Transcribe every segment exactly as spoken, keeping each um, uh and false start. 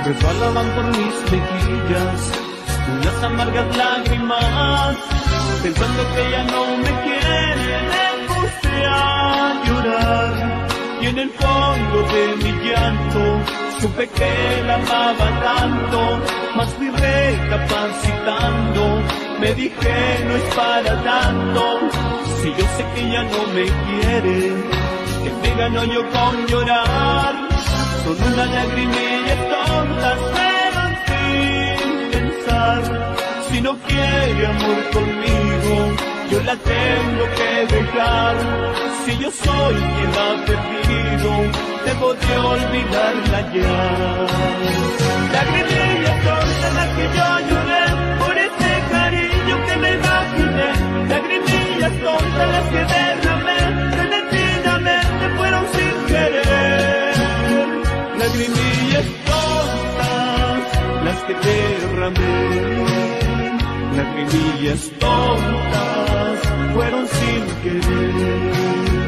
resbalaban por mis mejillas unas amargas lágrimas, pensando que ya no me quiere, me puse a llorar. Y en el fondo de mi llanto supe que la amaba tanto, mas fui recapacitando, me dije no es para tanto. Si yo sé que ya no me quiere, que me gano yo con llorar. Son unas lagrimillas tontas, pero sin pensar. Si no quiere amor conmigo, yo la tengo que dejar. Si yo soy quien la ha perdido, debo de olvidarla ya. Lagrimillas tontas las que yo lloré por ese cariño que me imaginé. Lagrimillas tontas las que derramé, repentinamente fueron sin querer. Lagrimillas tontas las que derramé. Lagrimillas tontas fueron sin querer.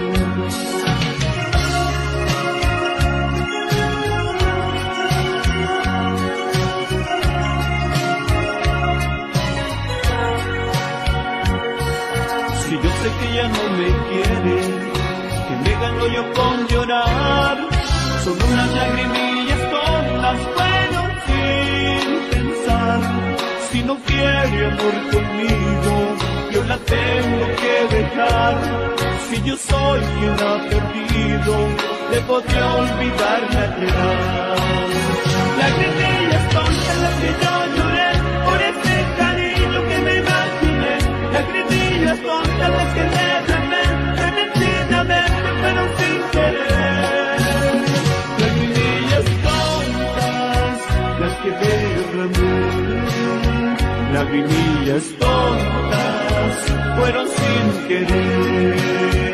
Si yo sé que ya no me quiere, que me gano yo con llorar. Son unas lagrimillas tontas, fueron sin pensar. Si no quiere amor conmigo, yo la tengo que dejar. Si yo soy quien ha perdido, debo de olvidarla ya. Lagrimillas tontas las que yo lloré por ese cariño que me imaginé. Lagrimillas tontas las que derramé, repentinamente fueron sin querer. Lagrimillas tontas las que derramé. Lagrimillas tontas fueron sin querer.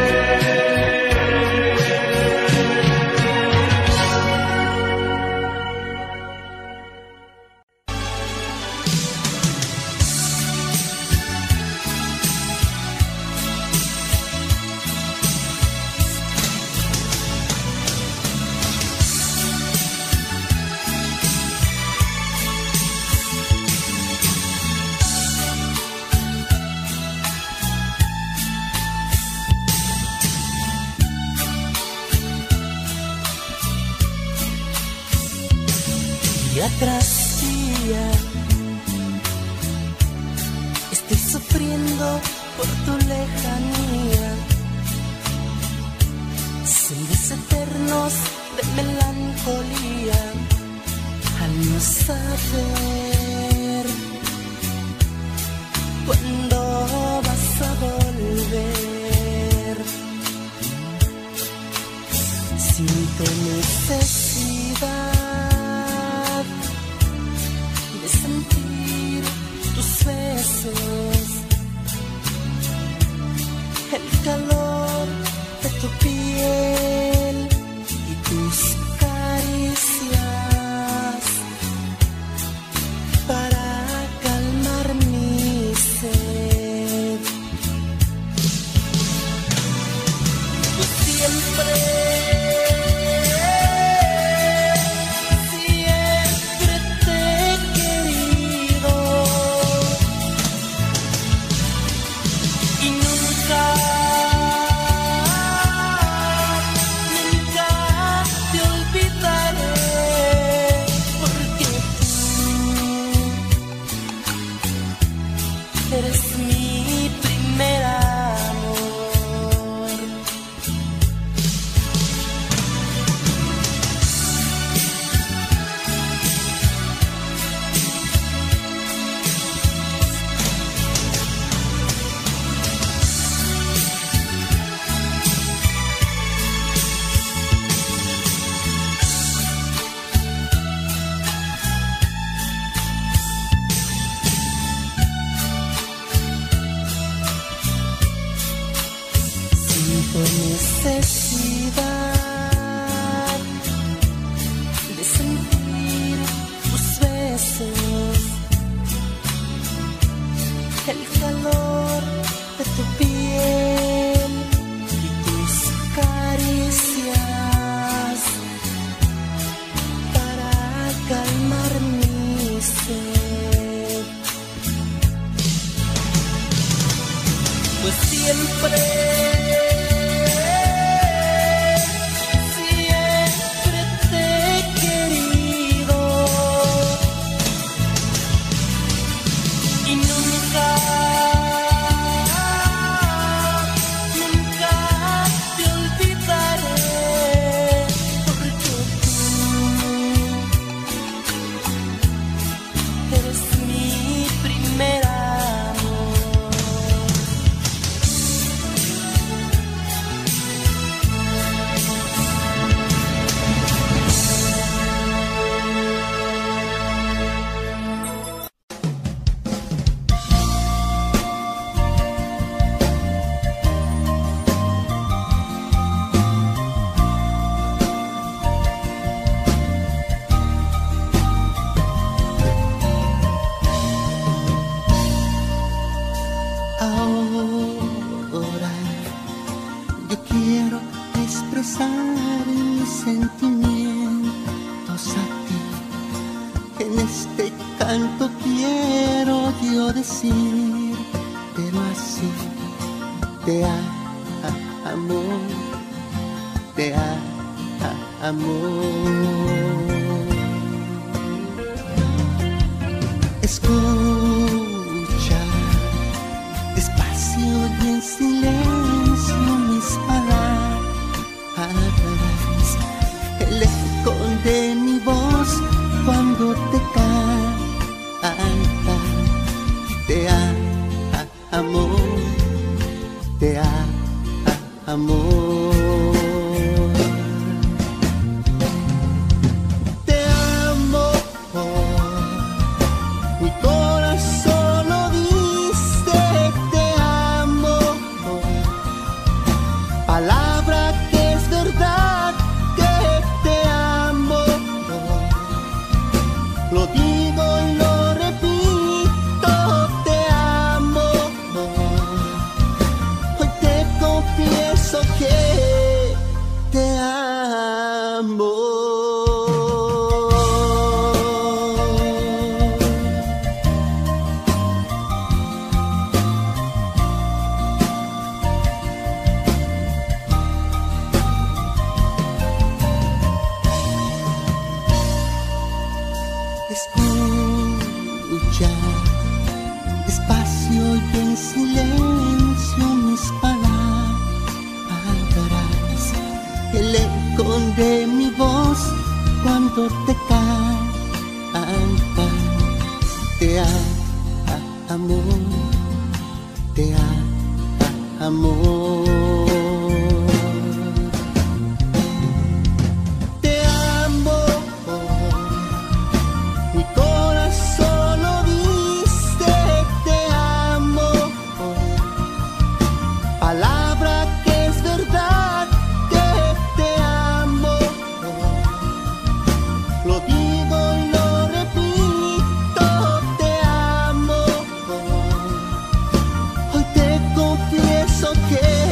Día tras día estoy sufriendo por tu lejanía. Sendos eternos de melancolía al no saber cuándo vas a volver. Siento necesidad de sentir tus besos, el calor de tu piel y tus caricias para calmar mi sed. Yo siempre necesidad de sentir tus besos, el calor de tu piel y tus caricias para siempre. Siempre te he querido y nunca, nunca te olvidaré, porque tú eres mi primer amor. Ahora yo quiero expresar mis sentimientos a ti. En este canto quiero yo decir, pero así te amo, te amo. Escucha despacio y en silencio mis palabras, el eco de mi voz cuando te canta. Te amo, te amo. Te amo, mi corazón lo dice, te amo. Palabra que es verdad, que te amo. Lo digo y lo repito, te amo. Hoy te confieso que te amo. Escucha despacio y en silencio mis palabras, el eco de mi voz cuando te canta. Te amo, te amo. Te amo, mi corazón lo dice, te amo. Palabra que es verdad, que te amo. Lo digo y lo repito, te amo. Hoy te confieso que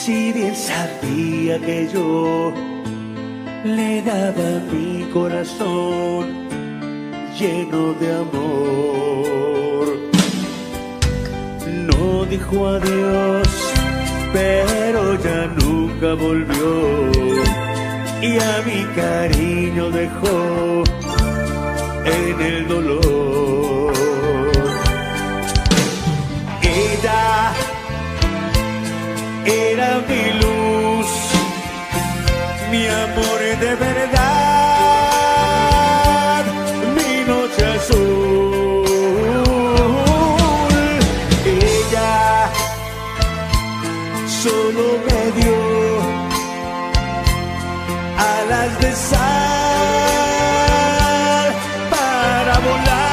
Si bien sabía que yo le daba mi corazón lleno de amor. No dijo adiós, pero ya nunca volvió, y a mi cariño dejó en el dolor. Ella era mi luz, mi amor de verdad, mi noche azul. Ella solo me dio alas de sal para volar.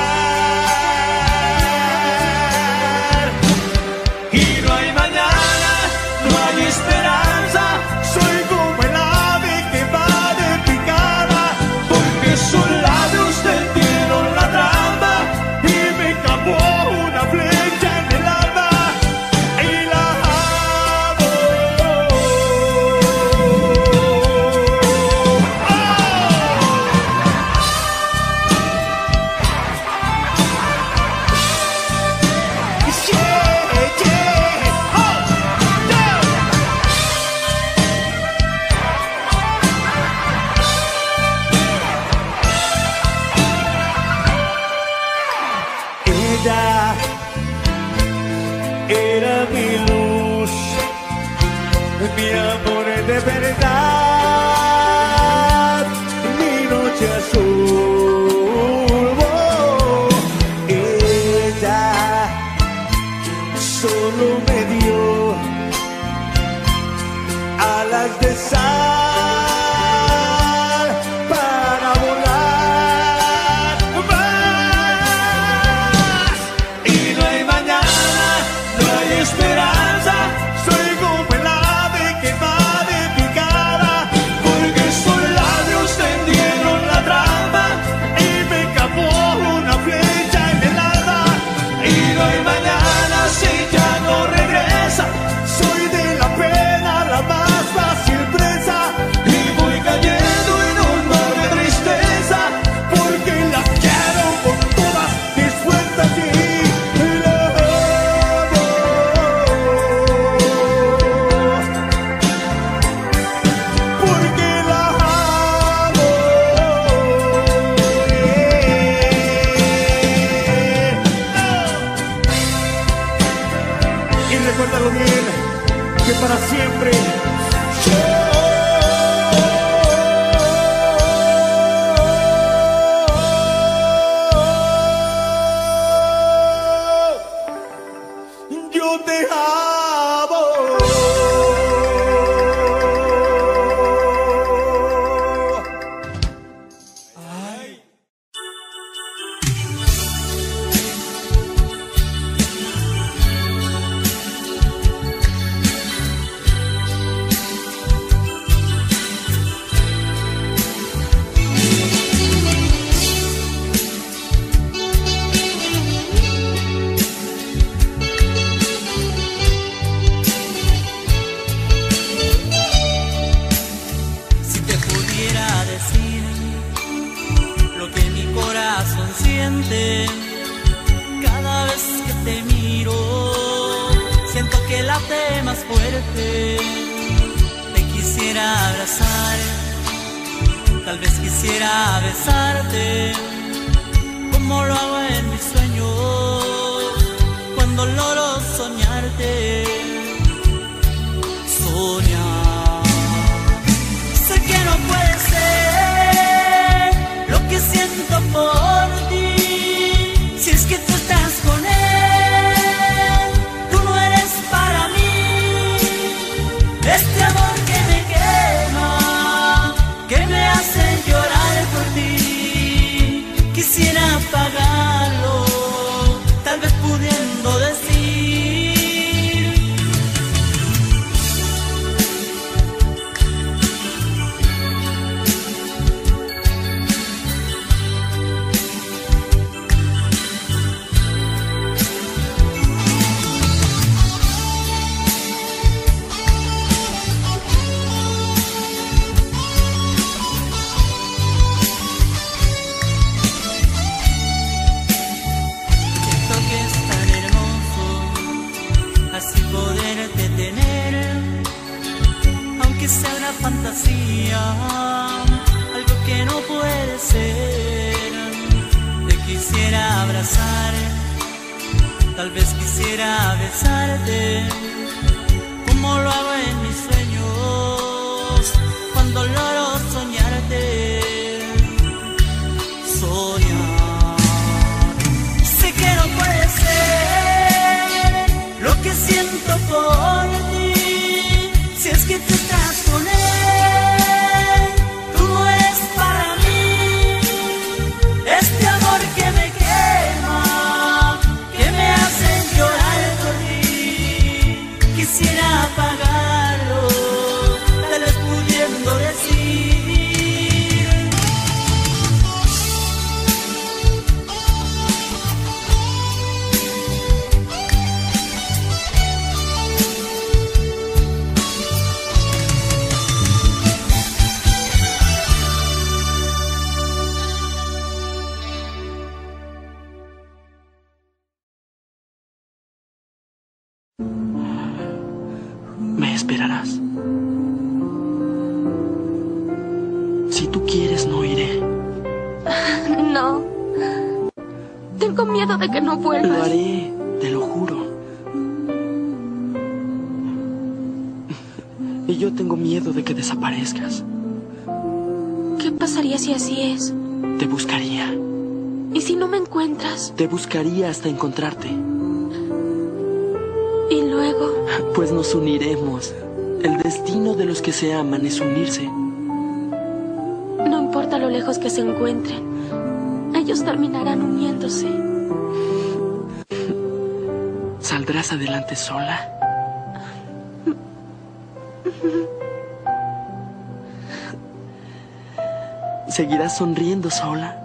Y no hay mañana, no hay esperanza, soy como el ave que va de picada, porque sus labios tendieron la trampa y me clavó una flecha en el alma y la amo. ¡Oh! Yeah, yeah. Oh, yeah. Ella era mi luz, mi amor de verdad, mi noche azul. Oh, ella solo me dio alas de sal para volar más. Y no hay mañana, no hay esperanza, soy como el ave que va de picada, porque sus labios tendieron la trampa y me clavó una flecha en el alma. Y no hay mañana si ya no regresa, soy de la pena la más fácil presa, y voy cayendo en un mar de tristeza, porque la quiero con todas mis fuerzas y la amo. Porque la amo. Yeah. Y recuérdalo bien, que para siempre yo, yo te amo. Ay. Si te pudiera decir lo que mi corazón siente cada vez que te miro, siento que late más fuerte. Te quisiera abrazar, tal vez quisiera besarte, como lo hago en mis sueños, cuando logro soñarte. Soñar. Sé que no puede ser lo que siento por ti, si es que tú estás con él, tú no eres para mí. Este amor que me quema, que me hace llorar por ti, quisiera apagarlo que sea una fantasía, algo que no puede ser. Te quisiera abrazar, tal vez quisiera besarte, como lo hago en mis sueños, cuando logro soñarte. Soñar, sé que no puede ser lo que siento por ti, si es que tú estás con él, tú no eres para mí. Este amor que me quema, que me hace llorar por ti, quisiera apagarlo, tal vez pudiendo decir. Me esperarás. Si tú quieres, no iré. No. Tengo miedo de que no vuelvas. Lo haré, te lo juro. Y yo tengo miedo de que desaparezcas. ¿Qué pasaría si así es? Te buscaría. ¿Y si no me encuentras? Te buscaría hasta encontrarte. ¿Y luego? Pues nos uniremos. El destino de los que se aman es unirse. No importa lo lejos que se encuentren, ellos terminarán uniéndose. ¿Saldrás adelante sola? ¿Seguirás sonriendo sola?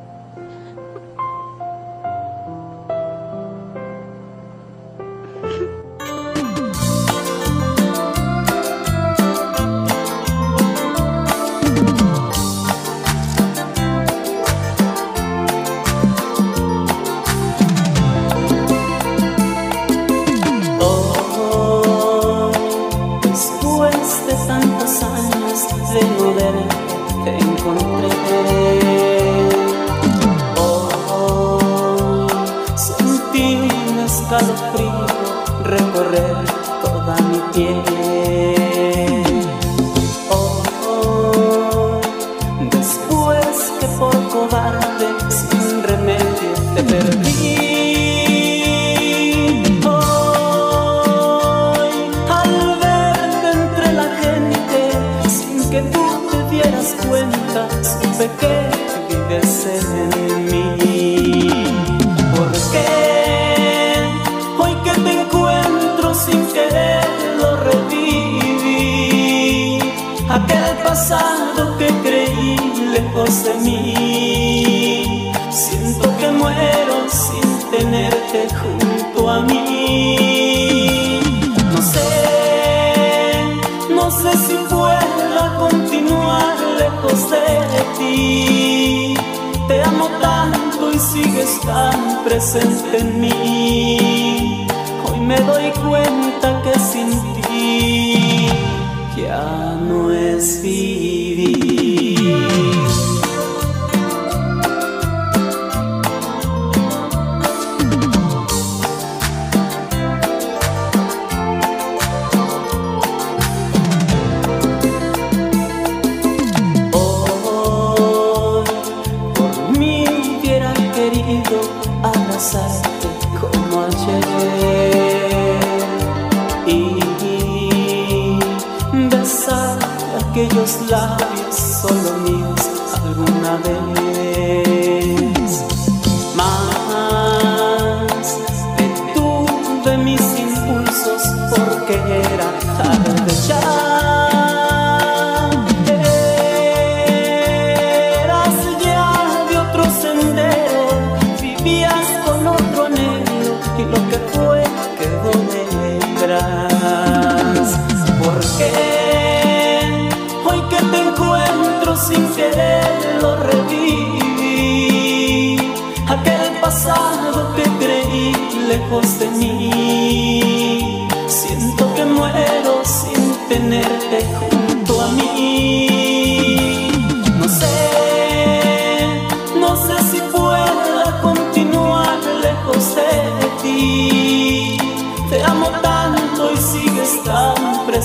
Presente en mí, hoy me doy cuenta que sin ti ya no es vivir. Hoy por mí hubiera querido abrazarte como ayer y besar aquellos labios solo míos alguna vez. Más detuve mis impulsos porque era tarde ya. Y lo que fue quedó detrás. Porque hoy que te encuentro sin quererlo reviví aquel pasado que creí lejos de mí. Siento que muero sin tenerte junto a mí.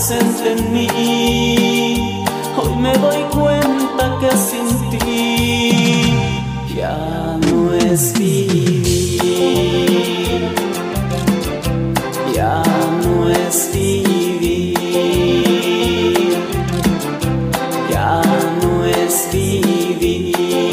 presente en mí. Hoy me doy cuenta que sin ti ya no es vivir, ya no es vivir, ya no es vivir.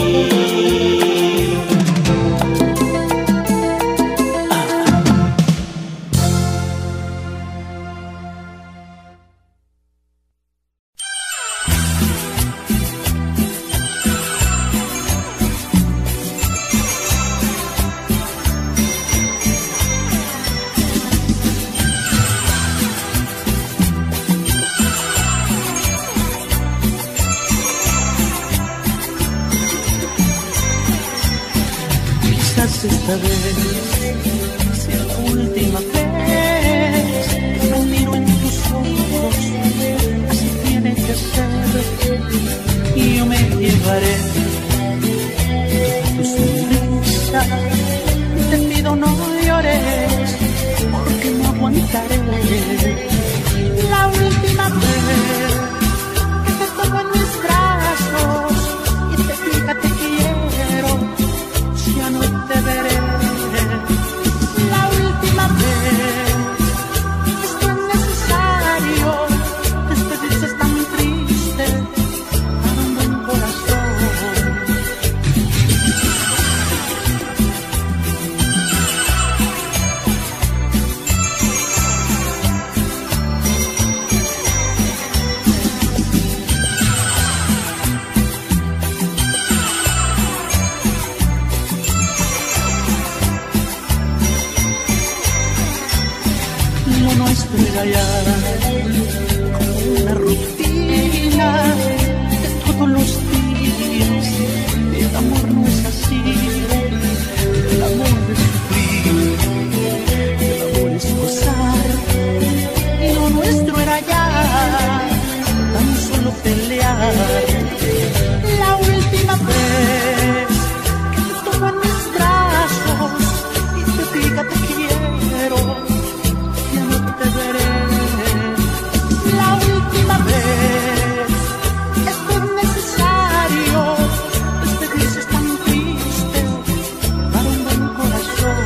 Esta vez sea la última vez que me miro en tus ojos, así tiene que ser, y yo me llevaré tu sonrisa. Te pido no llores, porque no aguantaré. La última vez que te tomo en mis brazos y te diga te quiero, ya no te veré. La última vez es tan necesario despedirse, es tan triste para un buen corazón. Lo nuestro era ya como una rutina de todos los días. El amor no es así, el amor es sufrir, el amor es gozar. Y lo nuestro era ya tan solo pelear. La última vez que te tomo en mis brazos y te diga te quiero, te veré. La última vez es tan necesario despedirse, es tan triste para un buen corazón.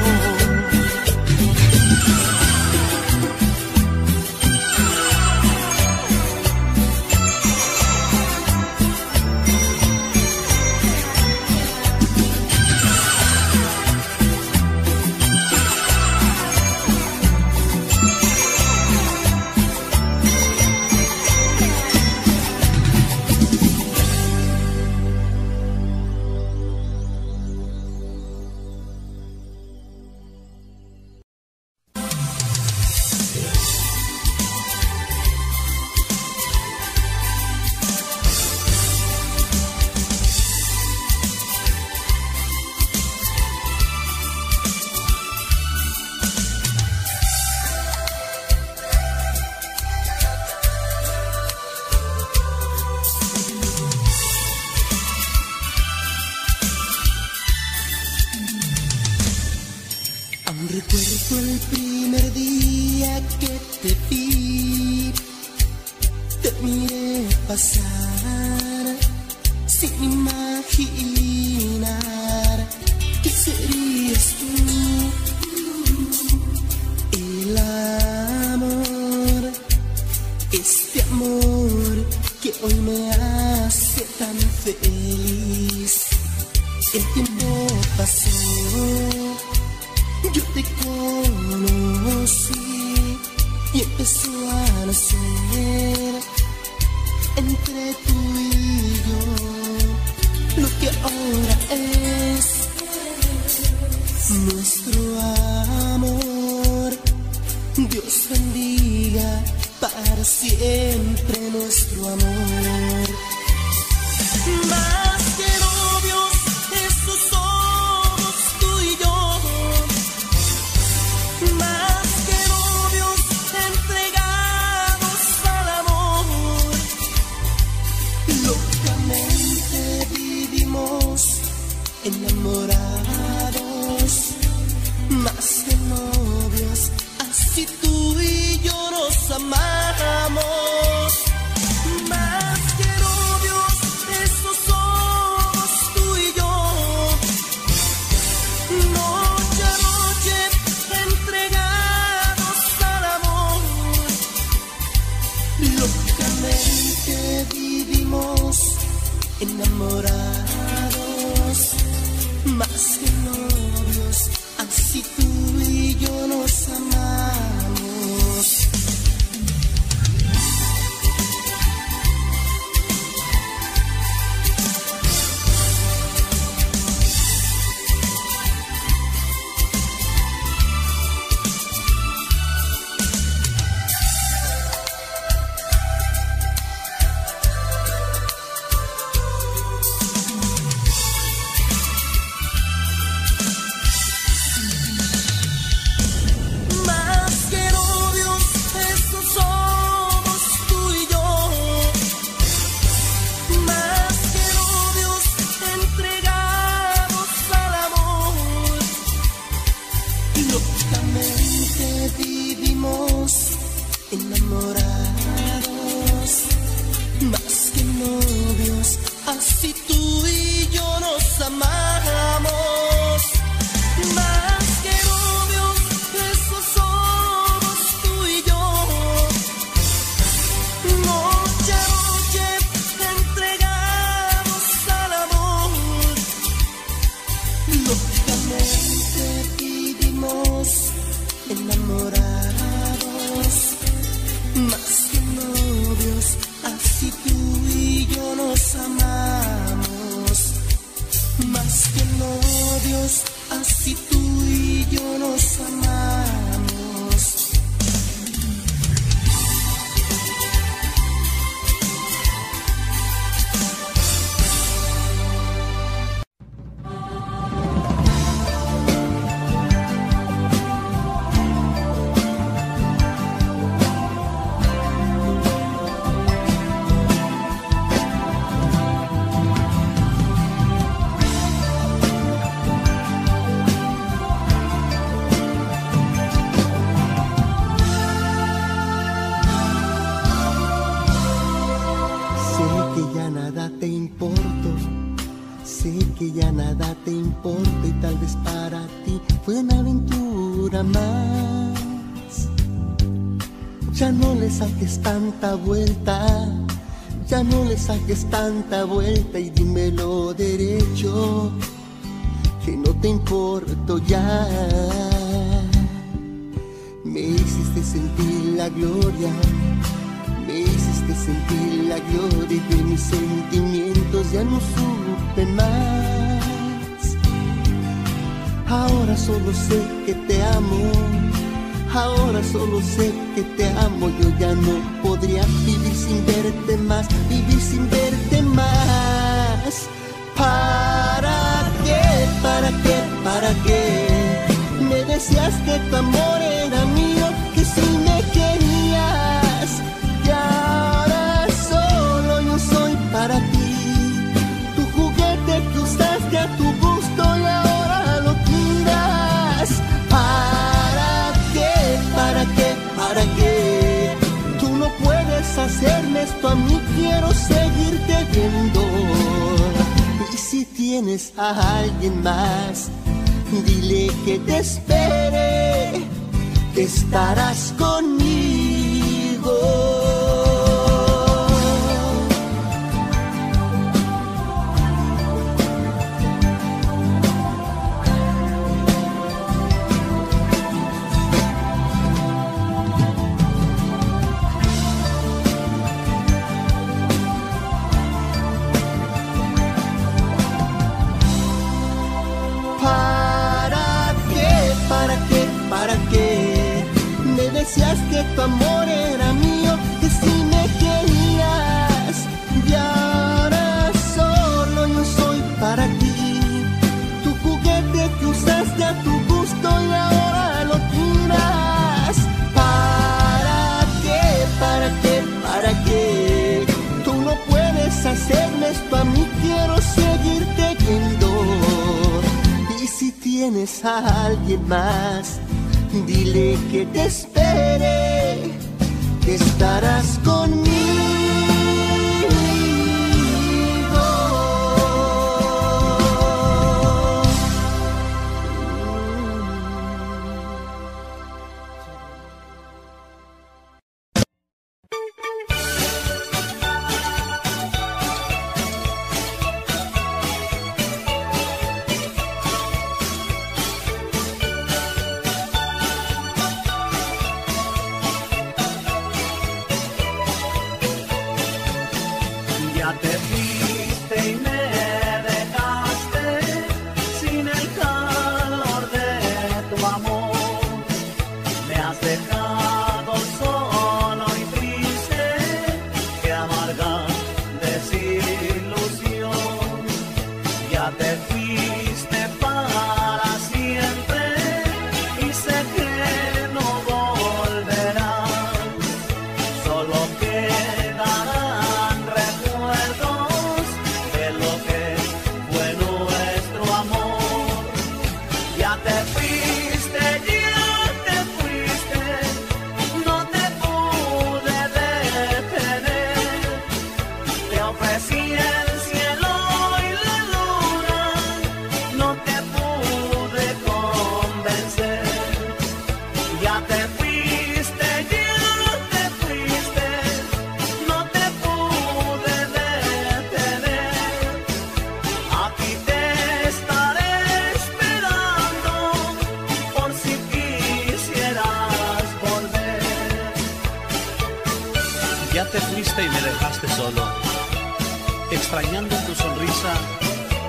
Recuerdo el primer día que te vi, te miré pasar sin imaginar que serías tú. El amor, este amor que hoy me hace tan feliz. El tiempo pasó, yo te conocí y empezó a nacer entre tú y yo lo que ahora es nuestro amor. Dios bendiga para siempre nuestro amor. Más que novios, esos somos tú y yo. Más que novios entregados al amor. Locamente vivimos enamorados, más que novios, así tú y yo nos amamos. novios, así tú y yo nos amamos. Tanta vuelta, ya no le saques tanta vuelta y dímelo derecho, que no te importo ya. Me hiciste sentir la gloria, me hiciste sentir la gloria y de mis sentimientos ya no supe más. Ahora solo sé que te amo. Ahora solo sé que te amo, yo ya no podría vivir sin verte más, vivir sin verte más. ¿Para qué? ¿Para qué? ¿Para qué? Me decías que tu amor era mío, que si me querías, y ahora solo yo soy para ti. Tu juguete que usaste a tu gusto y ahora lo tiras. ¿Para qué? ¿Para qué? ¿Para qué? Tú no puedes hacerme esto a mí, quiero seguirte viendo. Y si tienes a alguien más, dile que te espere, que estarás conmigo. ¿Para qué? Me decías que tu amor era mío, que si me querías, y ahora solo yo soy para ti. Tu juguete que usaste a tu gusto y ahora lo tiras. ¿Para qué? ¿Para qué? ¿Para qué? Tú no puedes hacerme esto a mí, quiero seguirte viendo. Y si tienes a alguien más, dile que te espere, que estarás conmigo. Ya te fuiste y me dejaste solo, extrañando tu sonrisa, tu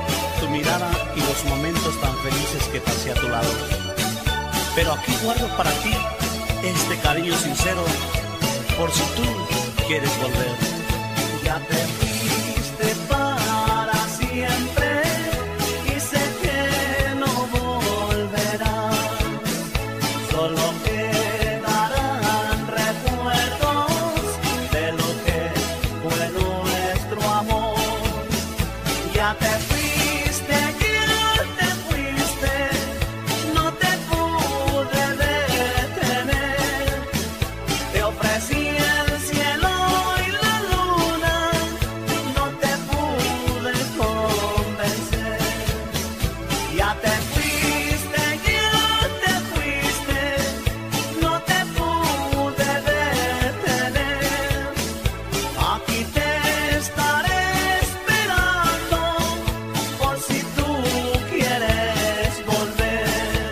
tu mirada y los momentos tan felices que pasé a tu lado. Pero aquí guardo para ti este cariño sincero, por si tú quieres volver. Ya te fuiste para siempre y sé que no volverás. Solo quedarán recuerdos de lo que fue nuestro amor. Ya te fuiste, ya te fuiste, no te pude detener. Te ofrecí el cielo y la luna, no te pude convencer. Ya te fuiste, ya te fuiste, no te pude detener. Aquí te estaré esperando por si tú quieres volver.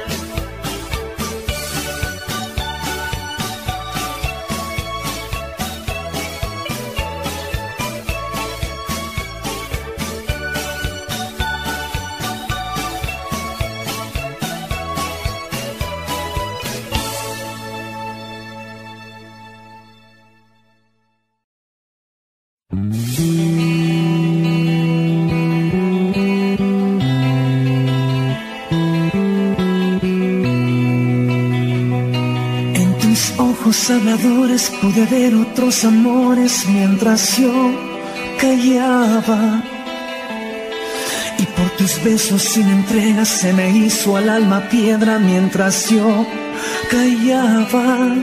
En tus ojos habladores pude ver otros amores mientras yo callaba. Y por tus besos sin entrega se me hizo al alma piedra mientras yo callaba.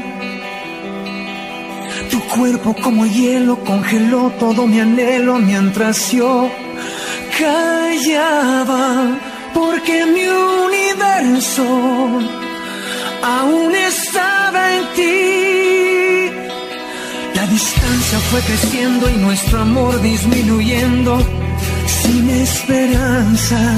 Tu cuerpo como hielo congeló todo mi anhelo mientras yo callaba. Porque mi universo aún estaba en ti. La distancia fue creciendo y nuestro amor disminuyendo sin esperanza.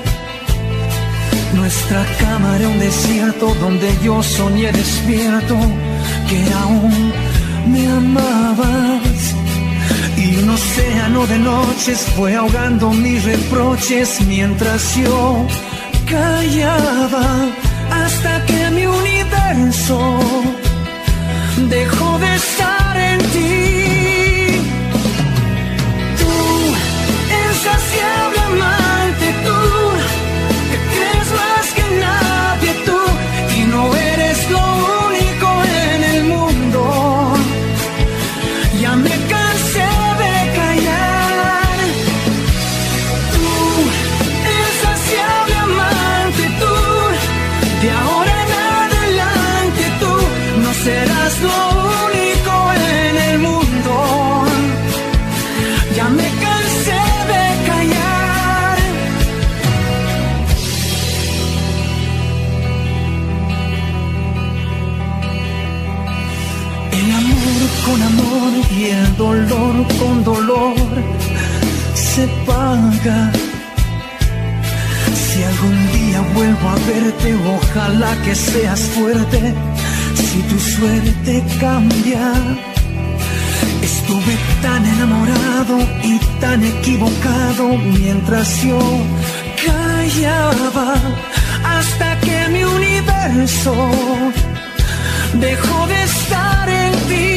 Nuestra cama era un desierto donde yo soñé despierto que aún me amabas. Y un océano de noches fue ahogando mis reproches mientras yo callaba. Hasta que mi universo dejó de estar en ti. Tú, insaciable amante, tú, que crees más que nadie, tú, y no eres lo único en el mundo. Ya me cansé de callar. Tú, insaciable amante, tú, de ahora en adelante tú no serás lo único en el mundo. Ya me cansé de callar. El amor con amor y el dolor con dolor se paga. Si algún día vuelvo a verte, ojalá que seas fuerte. Si tu suerte cambia. Estuve tan enamorado y tan equivocado mientras yo callaba. Hasta que mi universo dejó de estar en ti.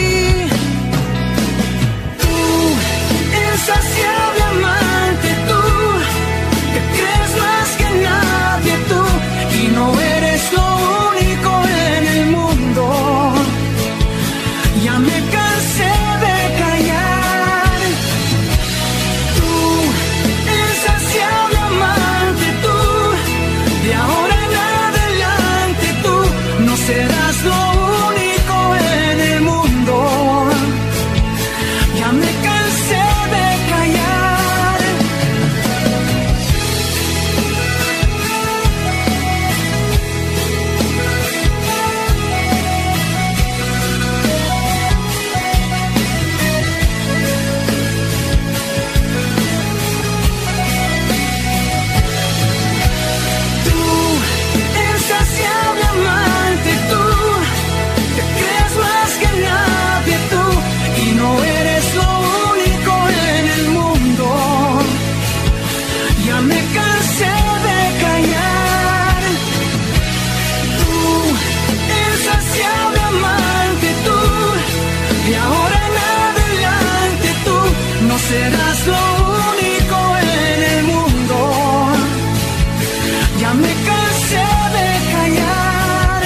Tú, insaciable amante, tú, que crees más que nadie, tú, y no eres lo único en el mundo. Ya me cansé de callar. Tú, insaciable amante, tú, de ahora en adelante tú no serás lo único en el mundo. eras lo único en el mundo. Ya me cansé de callar.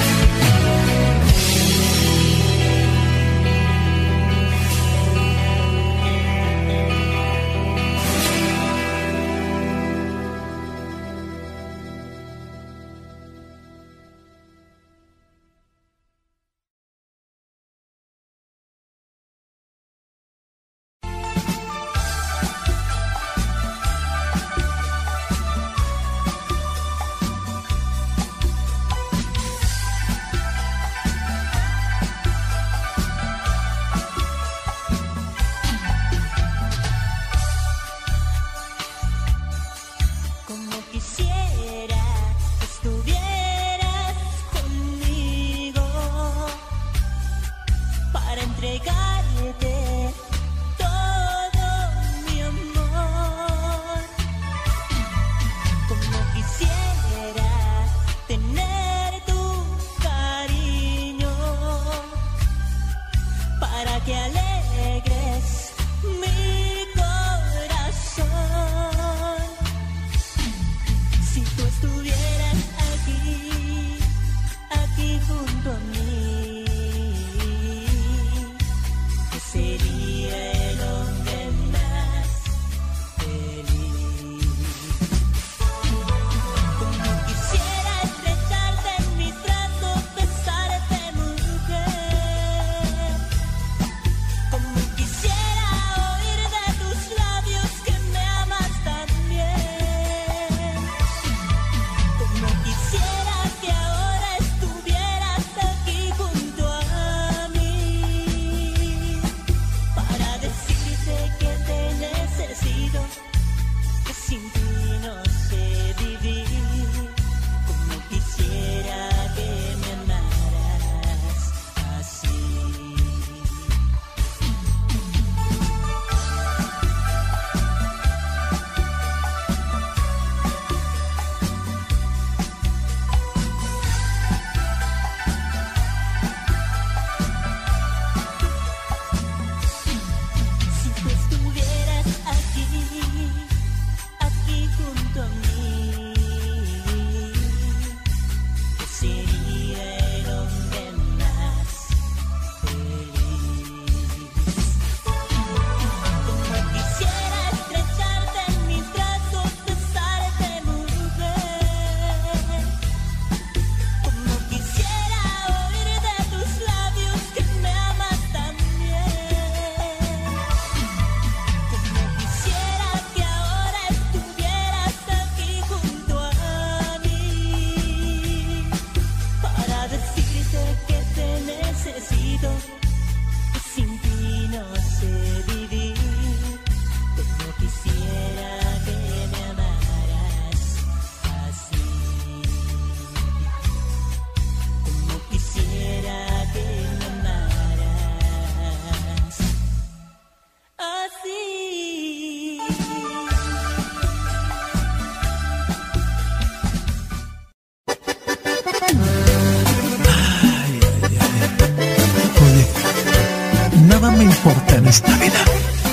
Esta vida,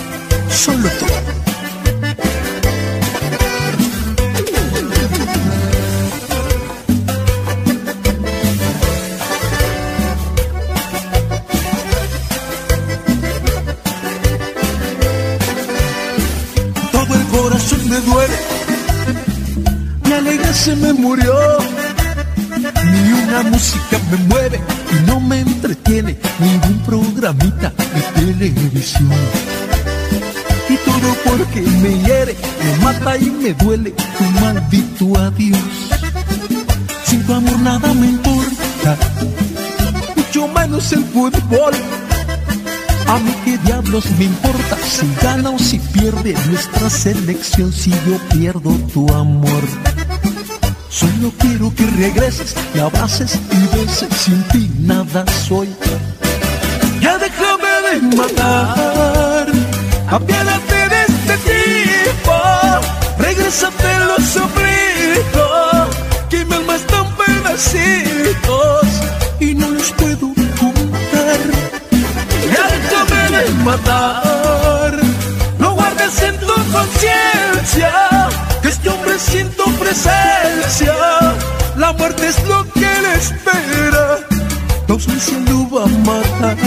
solo tú. Todo el corazón me duele, mi alegría se me murió. Ni una música me mueve y no me entretiene ningún programita de televisión. Y todo porque me hiere, me mata y me duele tu maldito adiós. Sin tu amor nada me importa, mucho menos el fútbol. A mí qué diablos me importa si gana o si pierde nuestra selección, si yo pierdo tu amor. Solo quiero que regreses, me abraces y beses, sin ti nada soy. Ya déjame de matar, apiádate de este tipo, regrésate lo sufrido, que mi alma está en pedacitos y no los puedo juntar. Ya déjame de matar, no voy conciencia que este hombre sin tu presencia, la muerte es lo que le espera, tu ausencia lo va a matar.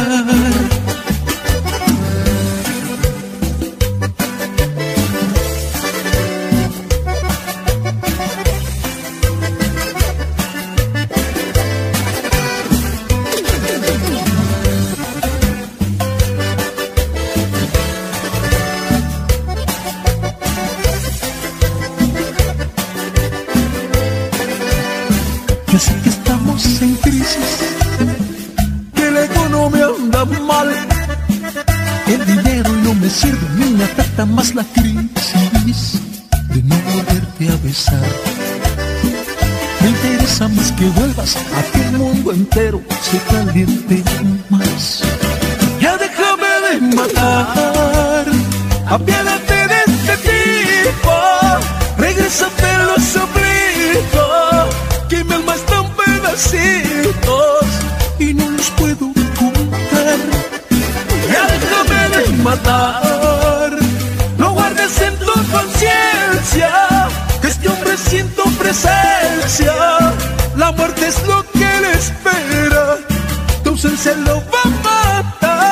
Yo sé que estamos en crisis, que la economía anda mal, el dinero no me sirve ni me afecta más la crisis de no volverte a besar. Me interesa más que vuelvas a que el mundo entero se caliente más. Ya déjame de matar, apiádate de este tipo, regresa te lo suplico, que mi alma está en pedacitos y no los puedo contar. Ya déjame de matar, no guardes en tu conciencia que este hombre sin tu presencia, la muerte es lo que le espera, tu ausencia lo va a matar.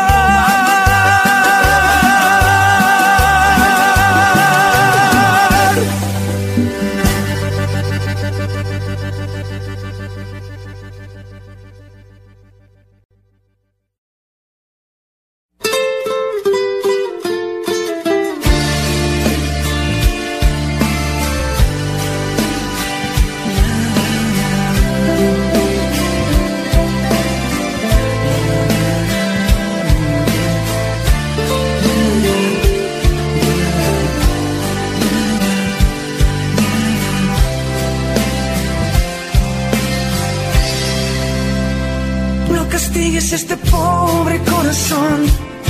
Este pobre corazón,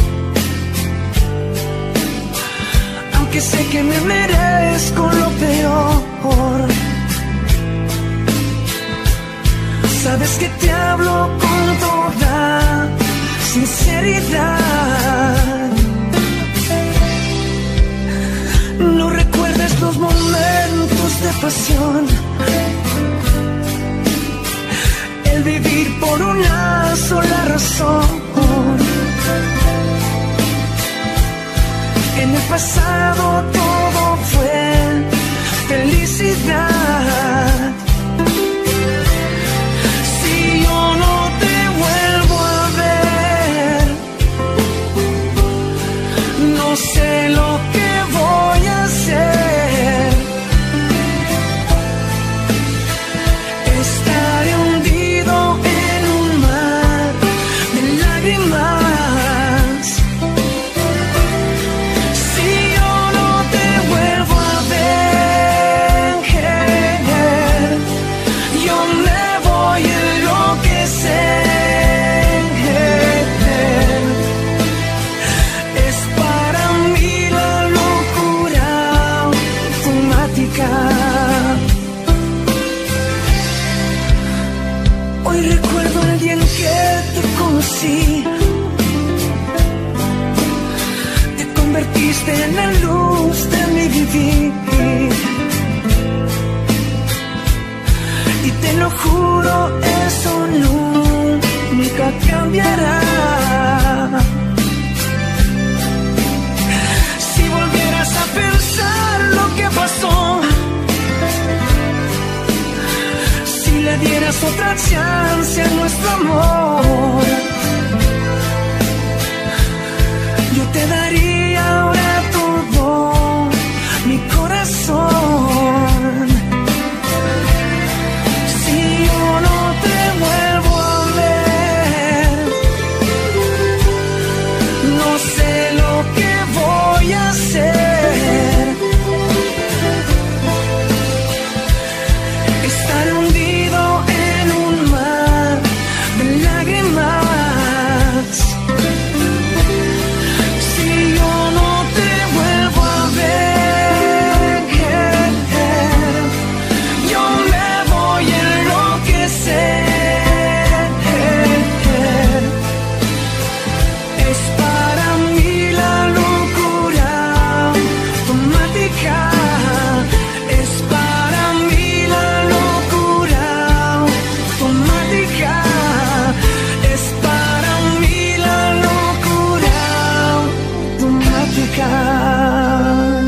aunque sé que me merezco lo peor. Sabes que te hablo con toda sinceridad. No recuerdes los momentos de pasión, el vivir por una sola razón. En el pasado todo fue felicidad. Si yo no te vuelvo a ver, no sé lo que voy a hacer. Estaré hundido en un mar de lágrimas. Si yo no te vuelvo a ver, yo me voy a enloquecer. Es para mí la locura automática. Hoy recuerdo el día en que te conocí, te convertiste en la luz de mi vivir, y te lo juro, eso nunca cambiará. Si volvieras a pensar lo que pasó, si le dieras otra chance a nuestro amor, yo te daría ahora todo mi corazón. Si yo no te vuelvo a ver, no sé lo que voy a hacer. Estar hundido en un mar de lágrimas. Si yo dejar.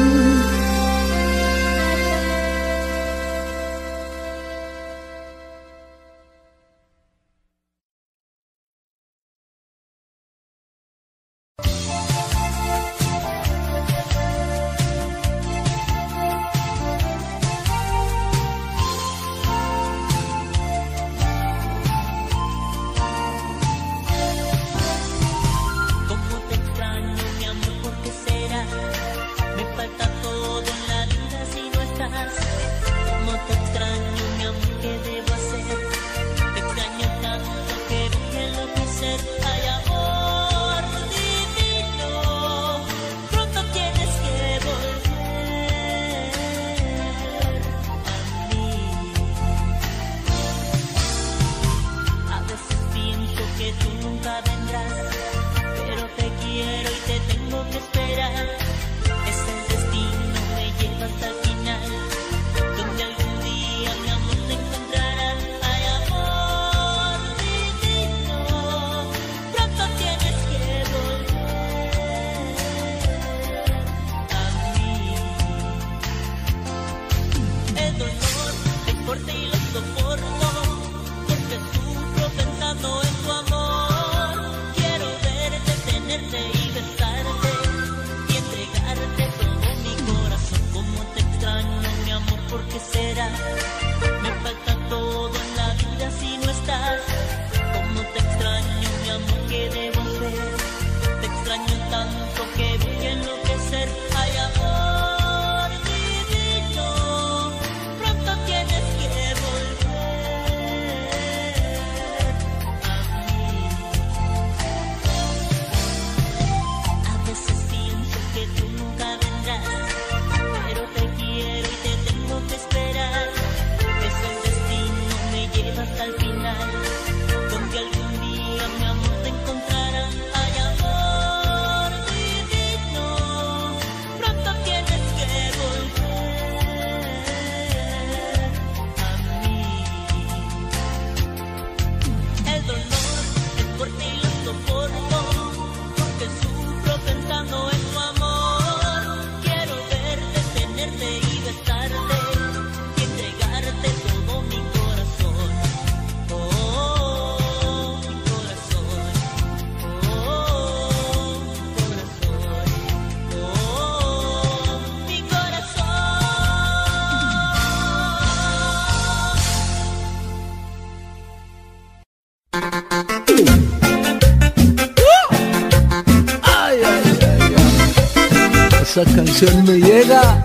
Esa canción me llega.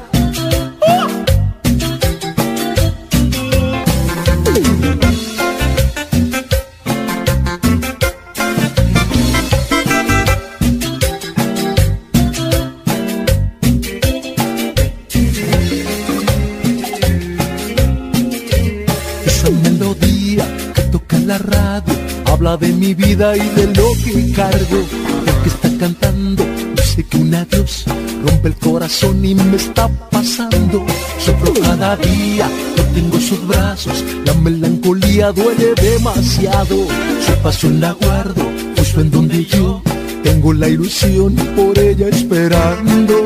Esa melodía que toca en la radio habla de mi vida y de lo que cargo. El que está cantando dice que un adiós rompe el corazón y me está pasando. Sufro cada día, no tengo sus brazos, la melancolía duele demasiado. Su pasión la guardo justo en donde yo tengo la ilusión por ella esperando.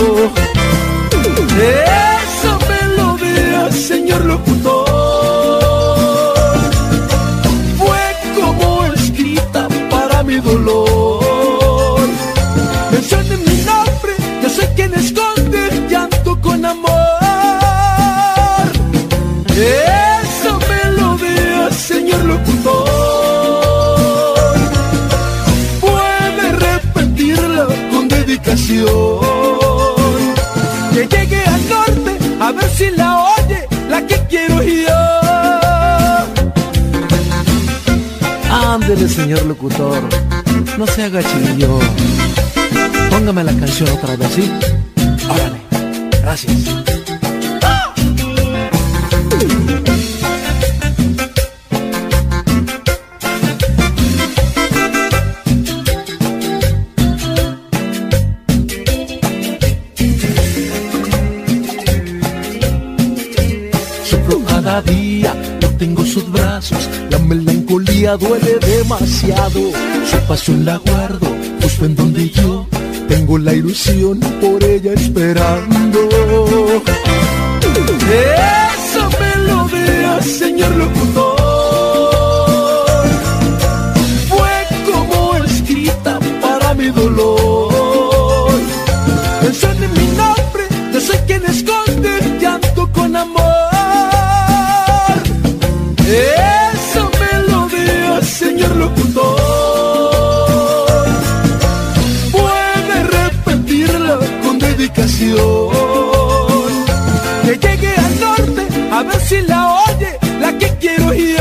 Esa melodía, señor locutor, fue como escrita para mi dolor. Mencione mi nombre, yo sé quien esconde el llanto con amor. Esa melodía, señor locutor, puede repetirla con dedicación. Que llegue al norte a ver si la oye la que quiero yo. Ándele, señor locutor, no se haga chillo. Póngame la canción otra vez, ¿sí? Órale, gracias. Sufro cada día, no tengo sus brazos, la melancolía duele demasiado. Su pasión la guardo justo en donde yo tengo tengo la ilusión por ella esperando. Esa melodía, señor locutor, fue como escrita para mi dolor. Pensando en mi nombre, yo soy quien esconde el llanto con amor. Esa melodía, señor locutor, puede repetirla con dedicación. Que llegue al norte a ver si la oye la que quiero yo.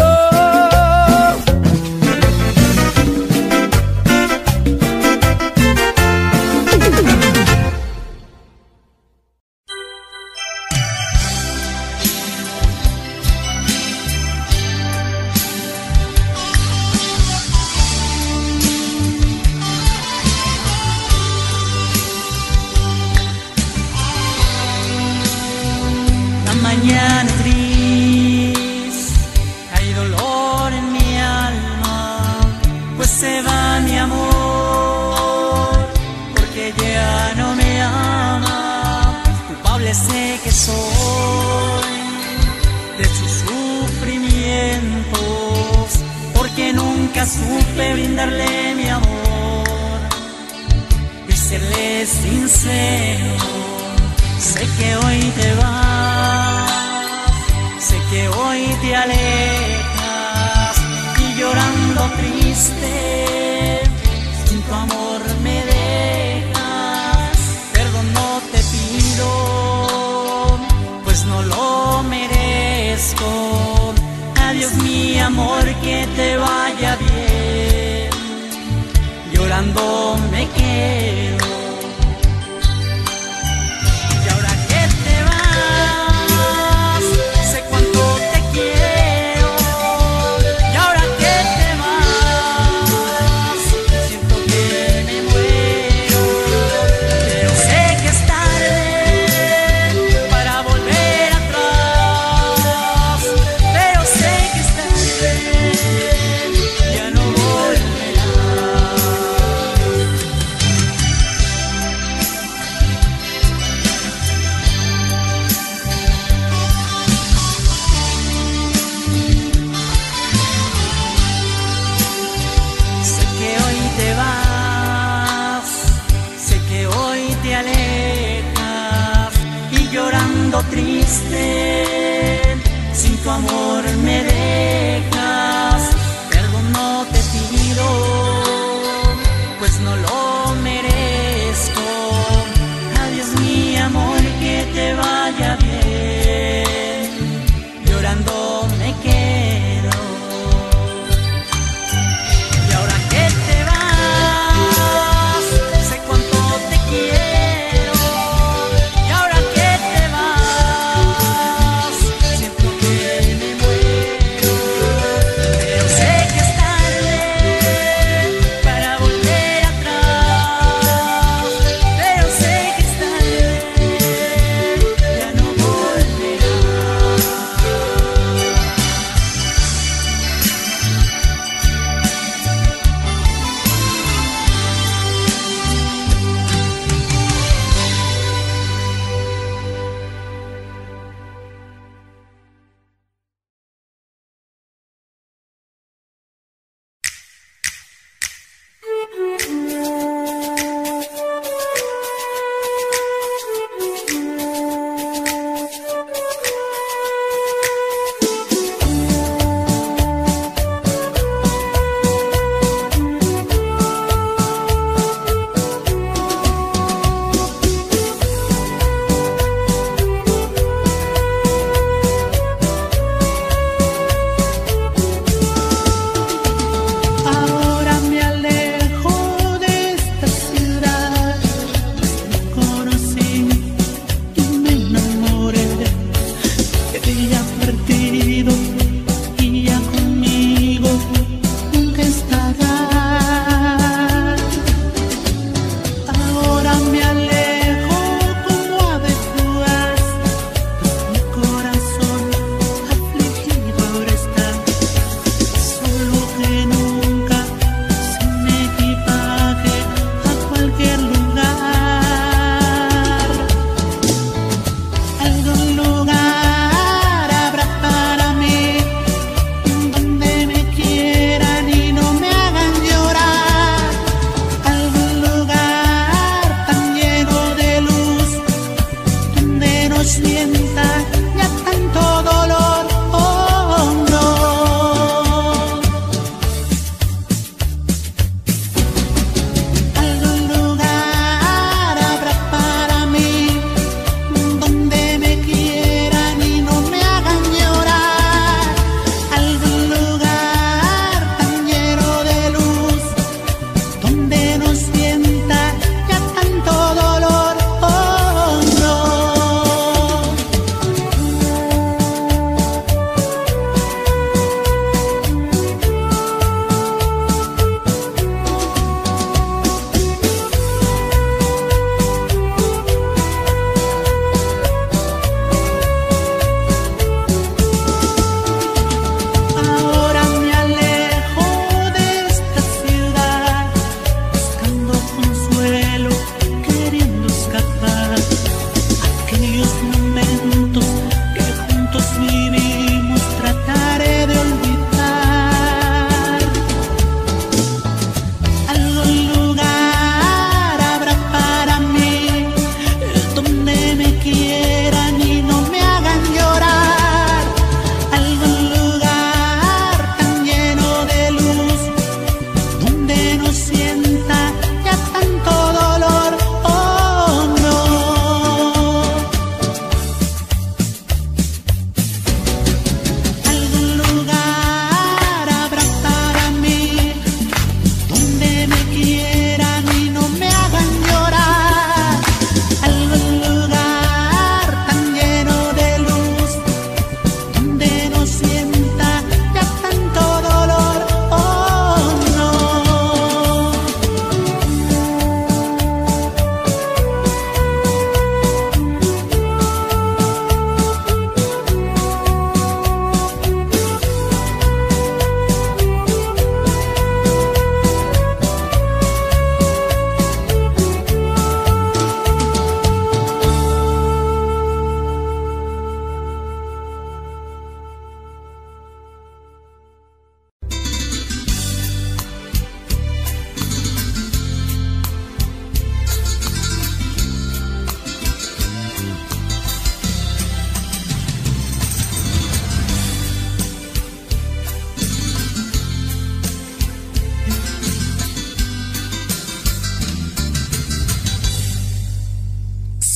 Mañana gris, hay dolor en mi alma, pues se va mi amor, porque ya no me ama. Culpable sé que soy de sus sufrimientos, porque nunca supe brindarle mi amor y serle sincero. Sé que hoy te vas, sé que hoy te alejas y llorando triste, sin tu amor me dejas. Perdón no te pido, pues no lo merezco. Adiós mi amor, que te vaya bien, llorando me quedo. Triste, sin tu amor me dejas. Perdón no te pido, pues no lo merezco. Adiós mi amor, que te vaya bien, llorando me quedo. Y ahora que te vas, sé cuánto te quiero. Y ahora que te vas, siento que me muero.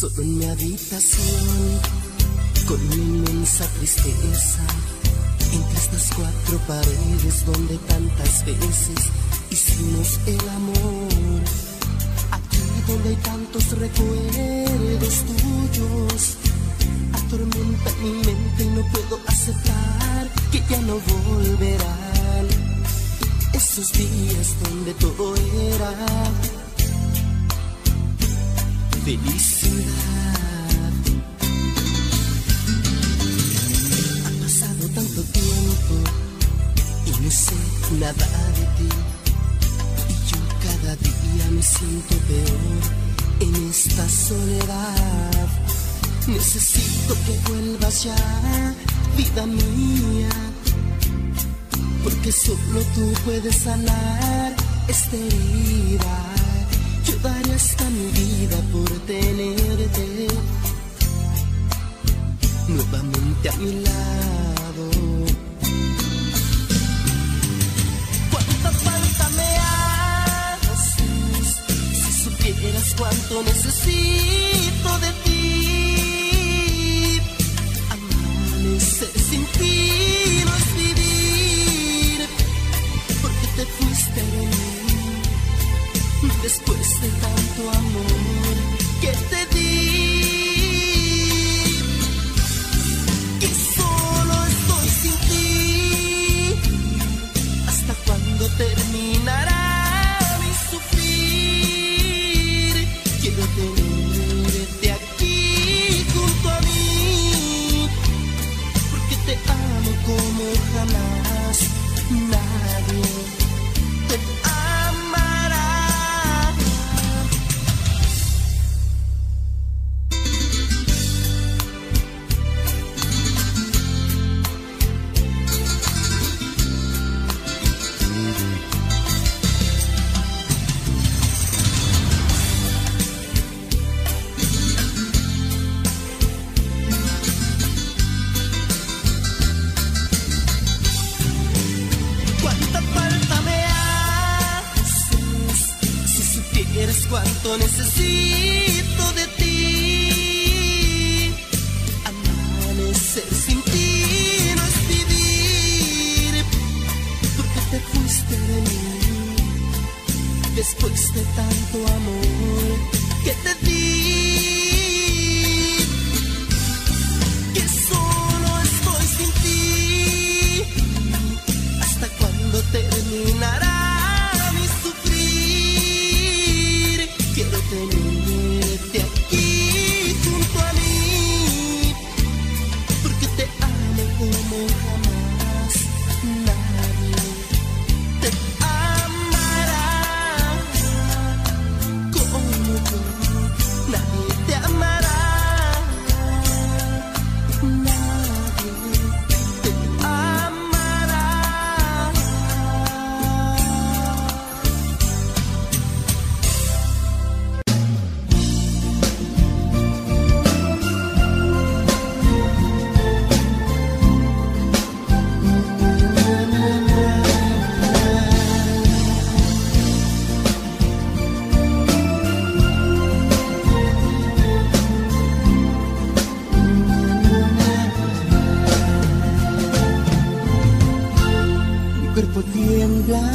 Solo en mi habitación, con mi inmensa tristeza, entre estas cuatro paredes donde tantas veces hicimos el amor. Aquí donde hay tantos recuerdos tuyos, atormenta mi mente y no puedo aceptar que ya no volverán esos días donde todo era felicidad. Ha pasado tanto tiempo y no sé nada de ti, y yo cada día me siento peor en esta soledad. Necesito que vuelvas ya, vida mía, porque solo tú puedes sanar esta herida. Yo daré hasta mi vida por tenerte nuevamente a mi lado. Cuánta falta me haces, si supieras cuánto necesito de ti. Amanecer sin ti no es vivir, porque te fuiste de mí. Después de tanto amor que te di, que solo estoy sin ti. ¿Hasta cuándo terminará mi sufrir? Quiero tenerte aquí junto a mí, porque te amo como jamás nadie te amará. Cuánto necesito de ti. Amanecer sin ti no es vivir, porque te fuiste de mí. Después de tanto amor que te di, que solo estoy sin ti. ¿Hasta cuándo terminará mi sufrir? Quiero tenerte aquí junto a mí, porque te amo como jamás nadie te amará. Como yo, nadie te amará. Nadie te amará. Mi cuerpo tiembla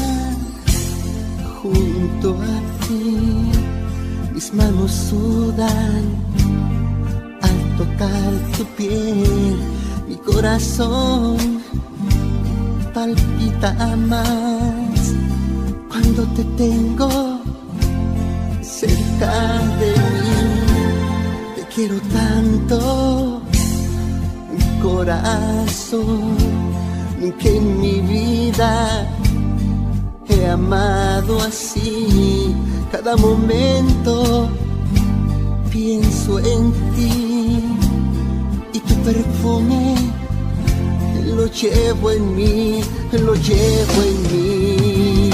junto a ti, mis manos sudan al tocar tu piel, mi corazón palpita más cuando te tengo cerca de mí. Te quiero tanto, mi corazón, nunca en mi vida he amado así. Cada momento pienso en ti y tu perfume lo llevo en mí, lo llevo en mí.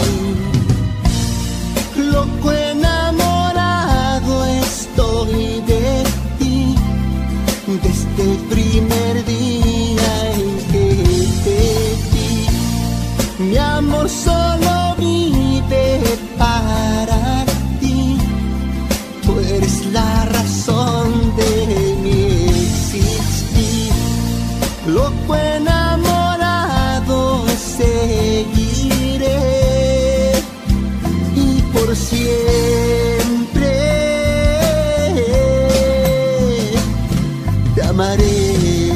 Loco enamorado estoy de ti, desde el primer día en que te vi. Mi amor solo vive para ti, tú eres la razón amaré.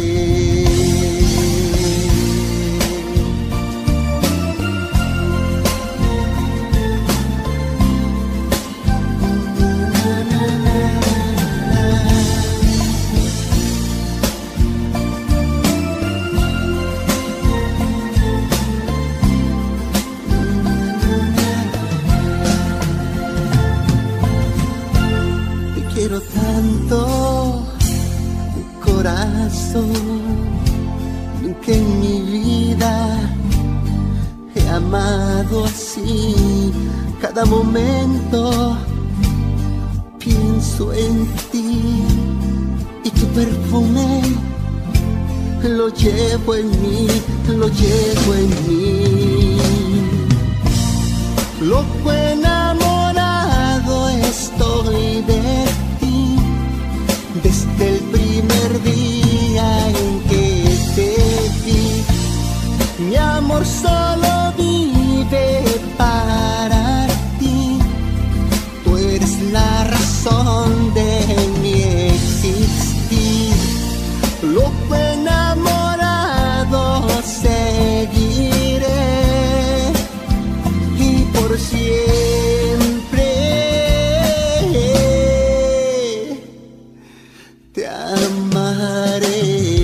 Quiero tanto, corazón, nunca en mi vida he amado así. Cada momento pienso en ti y tu perfume lo llevo en mí, lo llevo en mí. Loco enamorado estoy de ti, desde el primer día en que te vi. Mi amor solo vive para ti, tú eres la razón de mi existir. Loco enamorado seguiré y por siempre te amaré.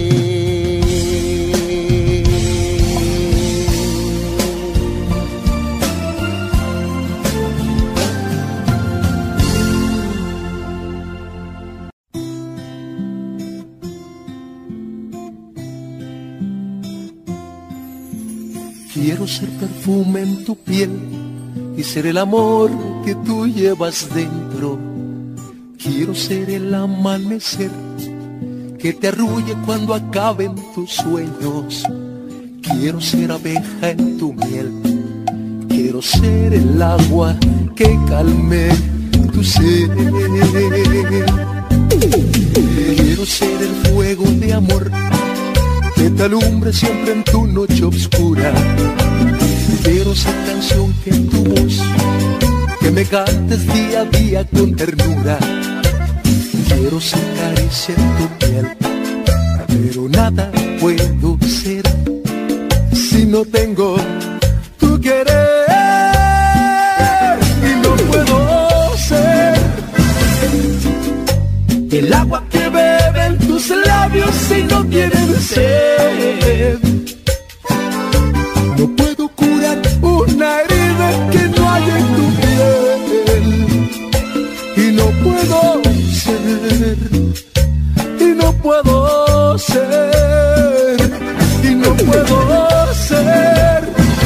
Quiero ser perfume en tu piel y ser el amor que tú llevas dentro. Quiero ser el amanecer que te arrulle cuando acaben tus sueños. Quiero ser abeja en tu miel. Quiero ser el agua que calme tu sed. Quiero ser el fuego de amor que te alumbre siempre en tu noche oscura. Quiero ser canción que en tu voz, que me cantes día a día con ternura. Quiero ser caricia en tu piel, pero nada puedo ser si no tengo tu querer. Y no puedo ser el agua que beben tus labios si no tienen sed. No puedo curar una herida que no hay en tu piel. Y no puedo ser, y no puedo ser, y no puedo ser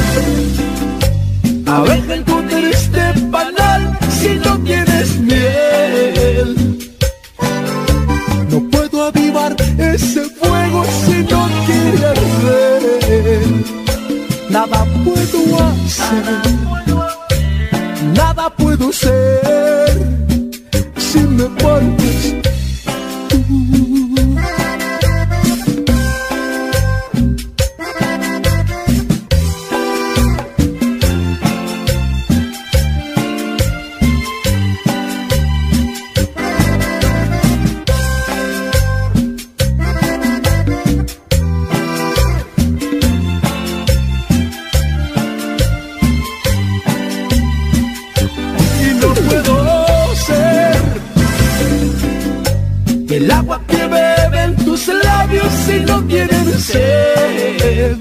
abeja en tu triste panal si no tienes miel. No puedo avivar ese fuego si no quiere arder. Nada puedo hacer, nada puedo ser si me partes tú. El agua que beben tus labios si no tienen sed.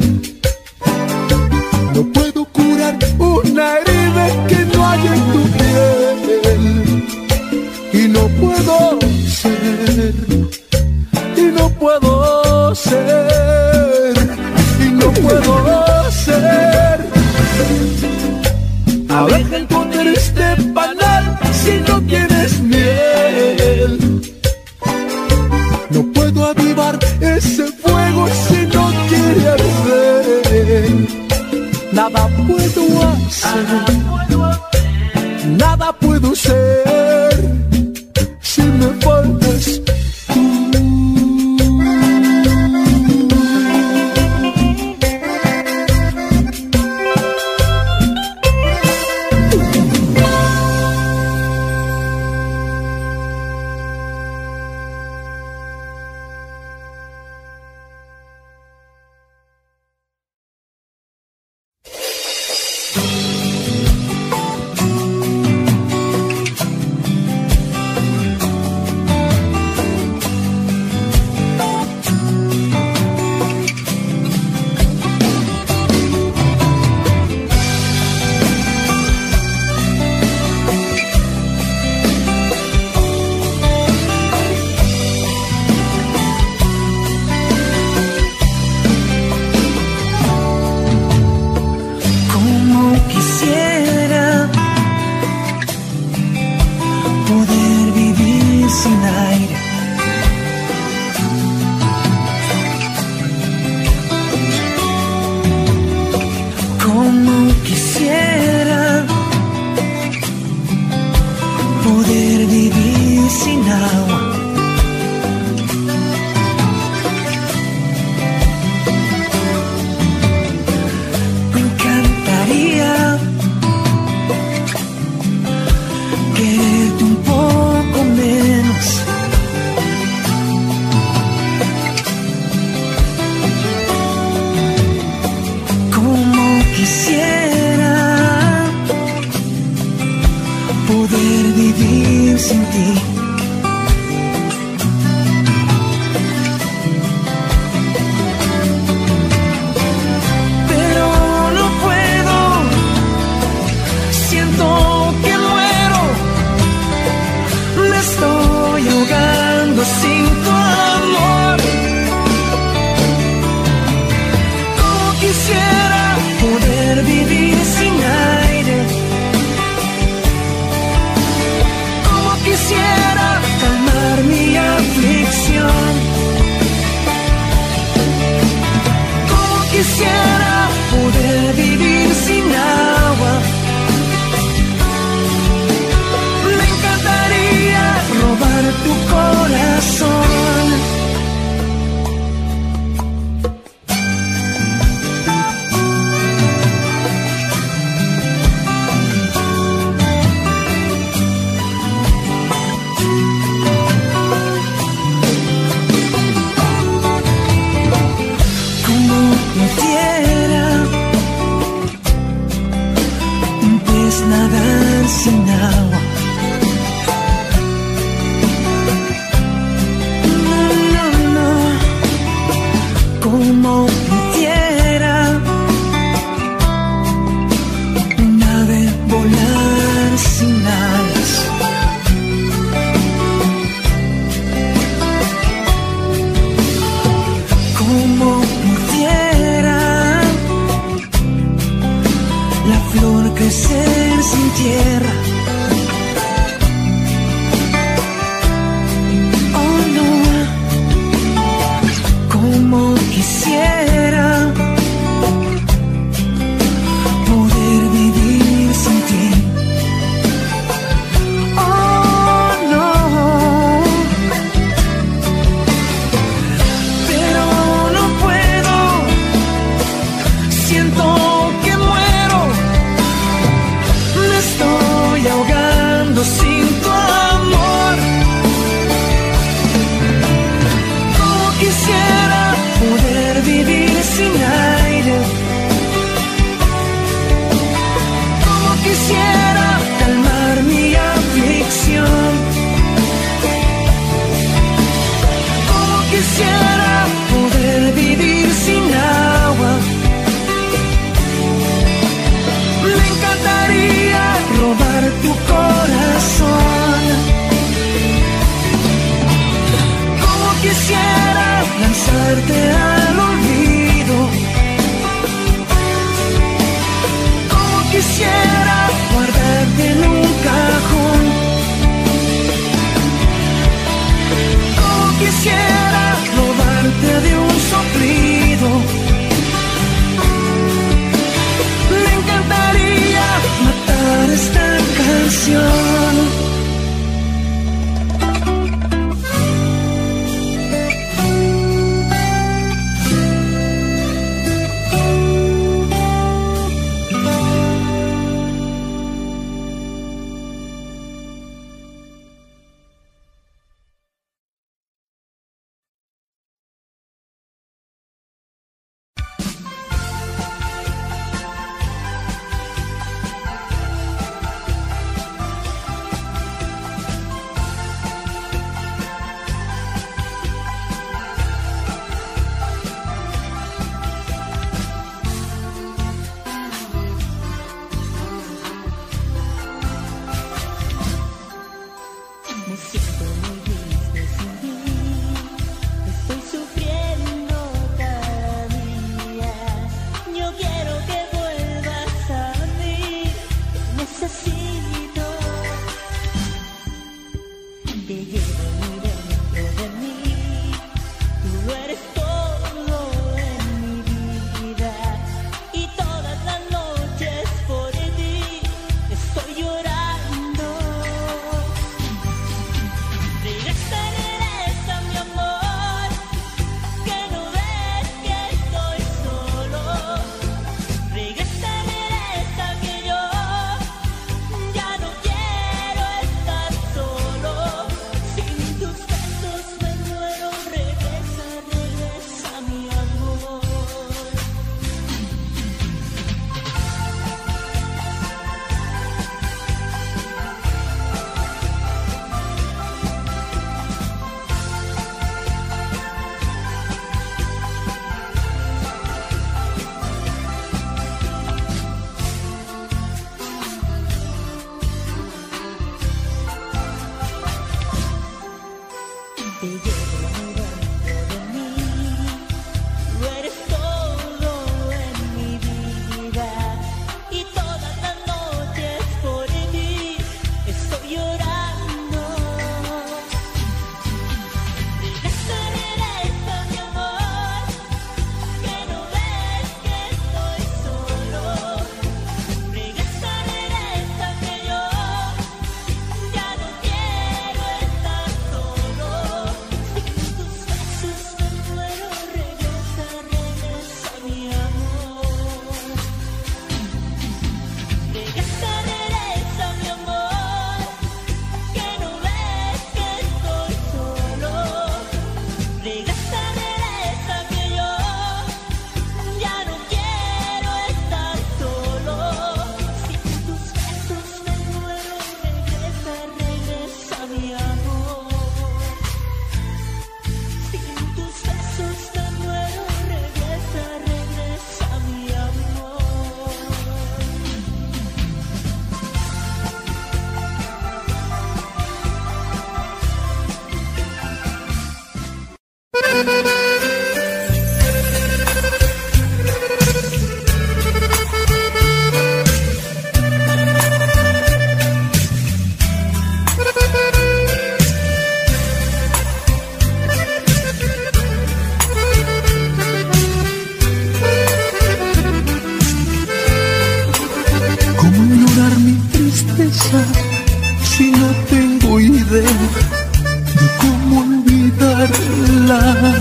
No puedo curar una herida que no hay en tu piel. Y no puedo ser, y no puedo ser, y no puedo ser abeja en tu triste panal si no tienes miel. No puedo avivar ese fuego si no quiere arder. Nada puedo hacer, nada puedo ser si me faltas tú. Si no tengo idea de cómo olvidarla,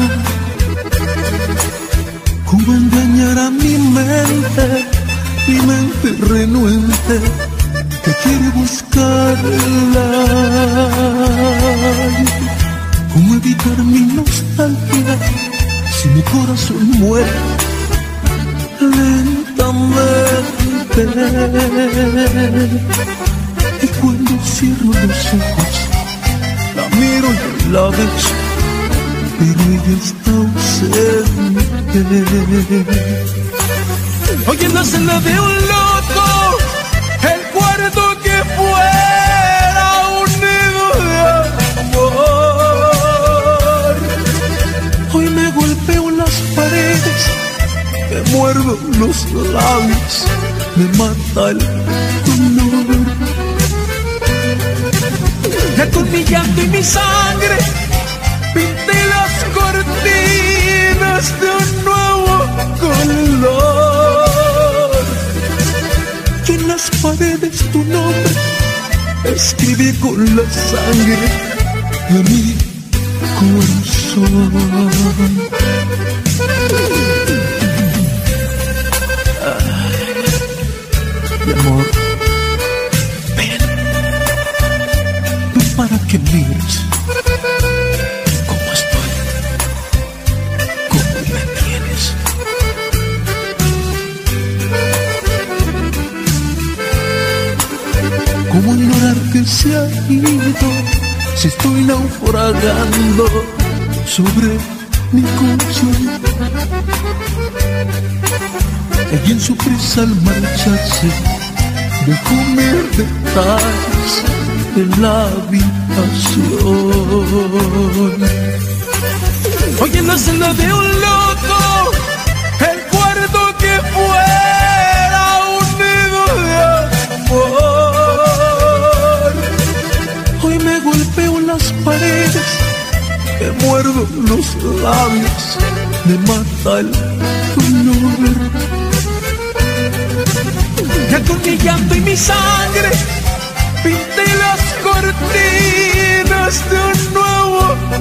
cómo engañar a mi mente, mi mente renuente que quiere buscarla, cómo evitar mi nostalgia si mi corazón muere lentamente. Y cuando cierro los ojos, la miro y la beso, pero ella está ausente. Hoy en la celda de un loco, el cuarto que fuera un nido de amor. Hoy me golpeo en las paredes, me muerdo los labios, me mata el dolor. Ya con mi llanto y mi sangre pinté las cortinas de un nuevo color. Y en las paredes tu nombre escribí con la sangre de mi corazón. Mi amor, para que mires cómo estoy, cómo me tienes. Cómo ignorar que se ha ido si estoy naufragando sobre mi colchón. Y en su prisa al marcharse dejó mil detalles en la habitación. Hoy en la celda de un loco, el cuarto que fuera un nido de amor. Hoy me golpeo en las paredes, me muerdo los labios, me mata el dolor. Ya con mi llanto y mi sangre pinté las cortinas de un nuevo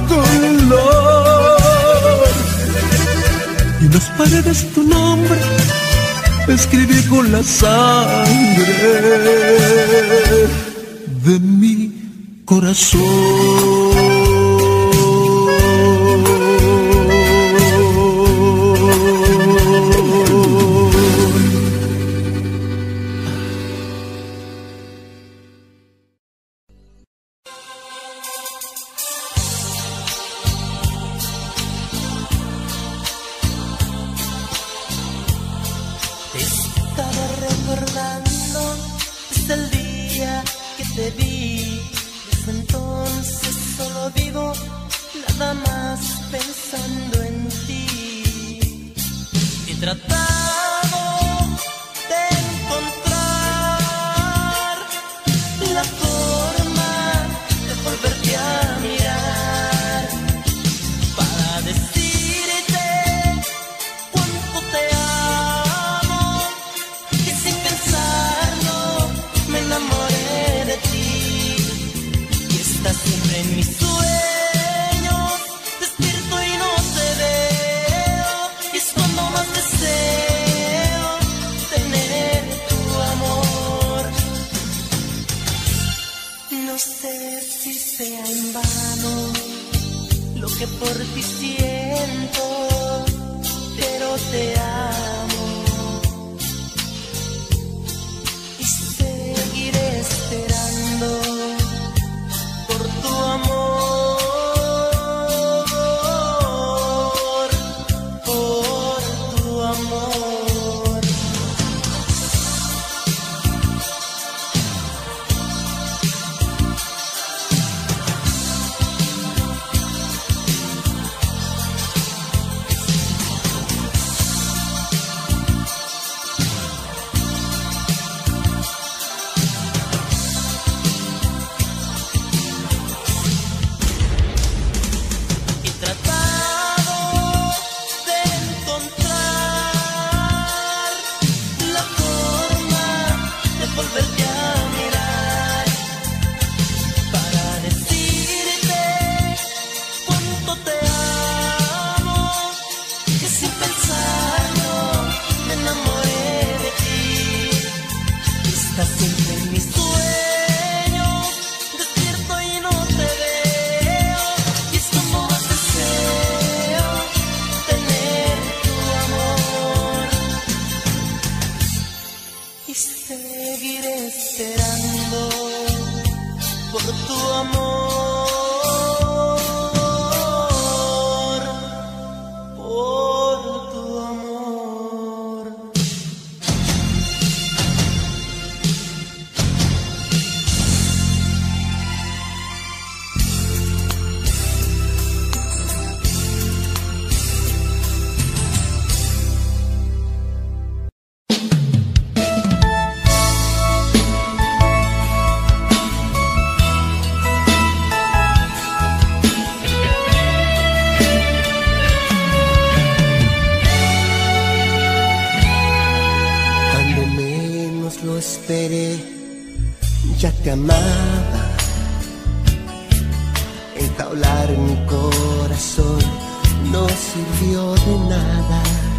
color. Y en las paredes tu nombre escribí con la sangre de mi corazón. Desde el día que te vi, desde entonces solo más pensando en ti. He tratado de encontrar la forma de volverte a mirar para decirte cuánto te amo, que sin pensarlo me enamoré de ti. Y estás siempre en mis sueños, despierto y no te veo, y es cuando más deseo tener tu amor. No sé si sea en vano lo que por ti siento, pero te amo y seguiré esperando por tu amor, por tu amor. He tratado de encontrar la forma de volverte a mirar para decirte cuánto te amo, que sin pensarlo me enamoré de ti. Estás siempre en mis sueños, despierto y no te veo, y es como más deseo tener tu amor. Y seguiré esperando por tu amor, por tu amor. Cuando menos lo esperé, ya te amaba. Entablar mi corazón no sirvió de nada.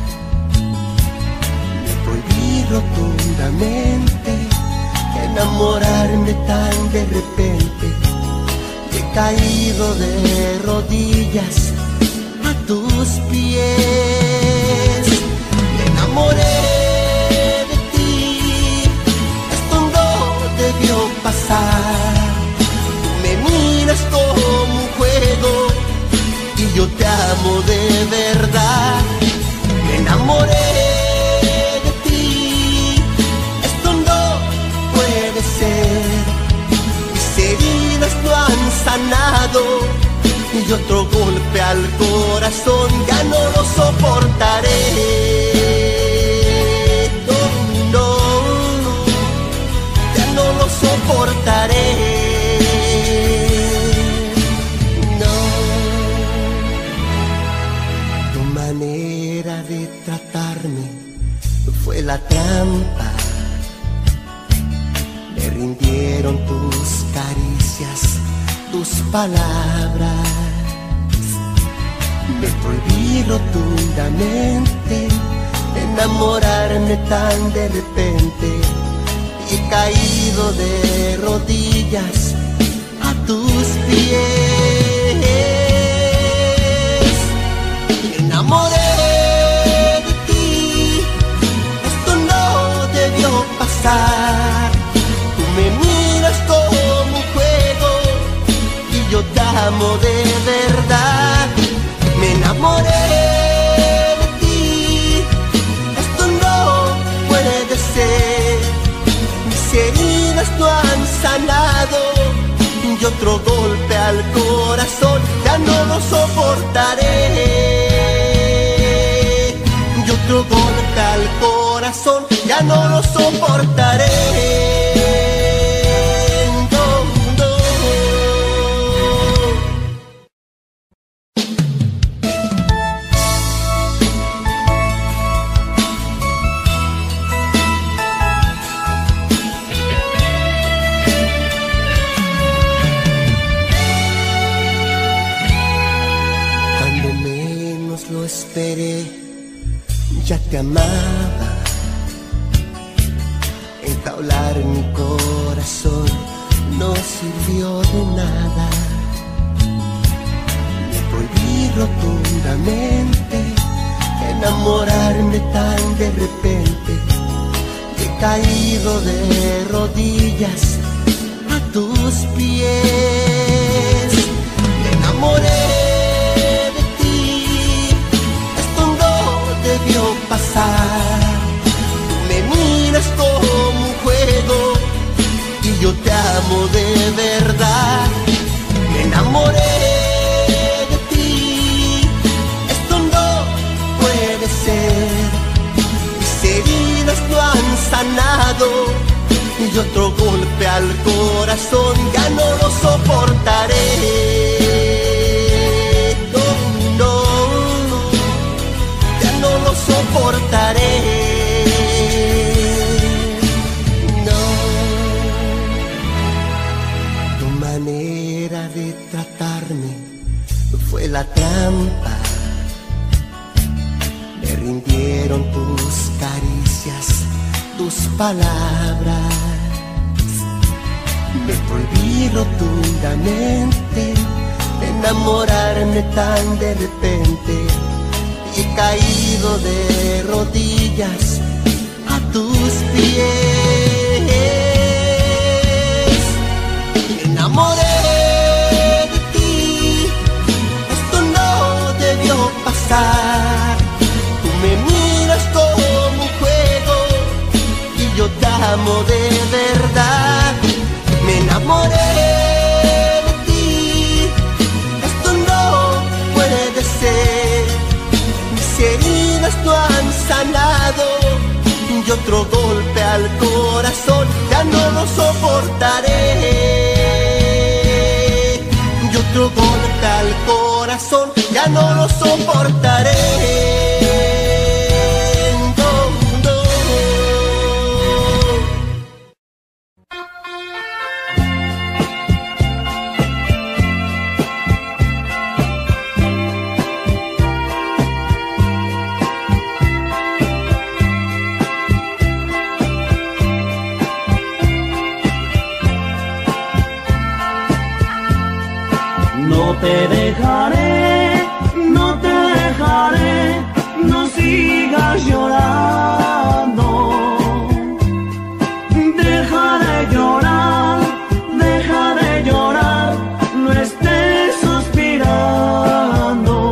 Me prohibí rotundamente enamorarme tan de repente. He caído de rodillas a tus pies. Me enamoré de ti, esto no debió pasar. Tú me miras como un juego y yo te amo de verdad. Me enamoré de ti, esto no puede ser. Mis heridas no han sanado y otro golpe al corazón ya no lo soportaré. No, no, ya no lo soportaré. No, tu manera de tratarme fue la trampa. Me rindieron tus caricias, tus palabras. Me prohibí rotundamente enamorarme tan de repente. Y he caído de rodillas a tus pies. Me enamoré de ti, esto no debió pasar. Tú me miras como un juego y yo te amo de verdad. Me enamoré de ti, esto no puede ser. Mis heridas no han sanado y otro golpe al corazón ya ya no lo soportaré. Y otro golpe al corazón, ya no lo soportaré. Ya te amaba, enjaular mi corazón no sirvió de nada. Me prohibí rotundamente enamorarme tan de repente. He caído de rodillas a tus pies. Me enamoré debió pasar. Tú me miras como un juego y yo te amo de verdad. Me enamoré de ti, esto no puede ser. Mis heridas no han sanado y otro golpe al corazón, ya no lo soportaré. No lo soportaré, no. Tu manera de tratarme fue la trampa. Me rindieron tus caricias, tus palabras. Me prohibí rotundamente enamorarme tan de repente. He caído de rodillas a tus pies. Me enamoré de ti, esto no debió pasar. Tú me miras como un juego y yo te amo de verdad. Me enamoré de ti, esto no puede ser. Heridas no han sanado y otro golpe al corazón, ya no lo soportaré. Y otro golpe al corazón, ya no lo soportaré. No te dejaré, no te dejaré, no sigas llorando. Deja de llorar, deja de llorar, no estés suspirando.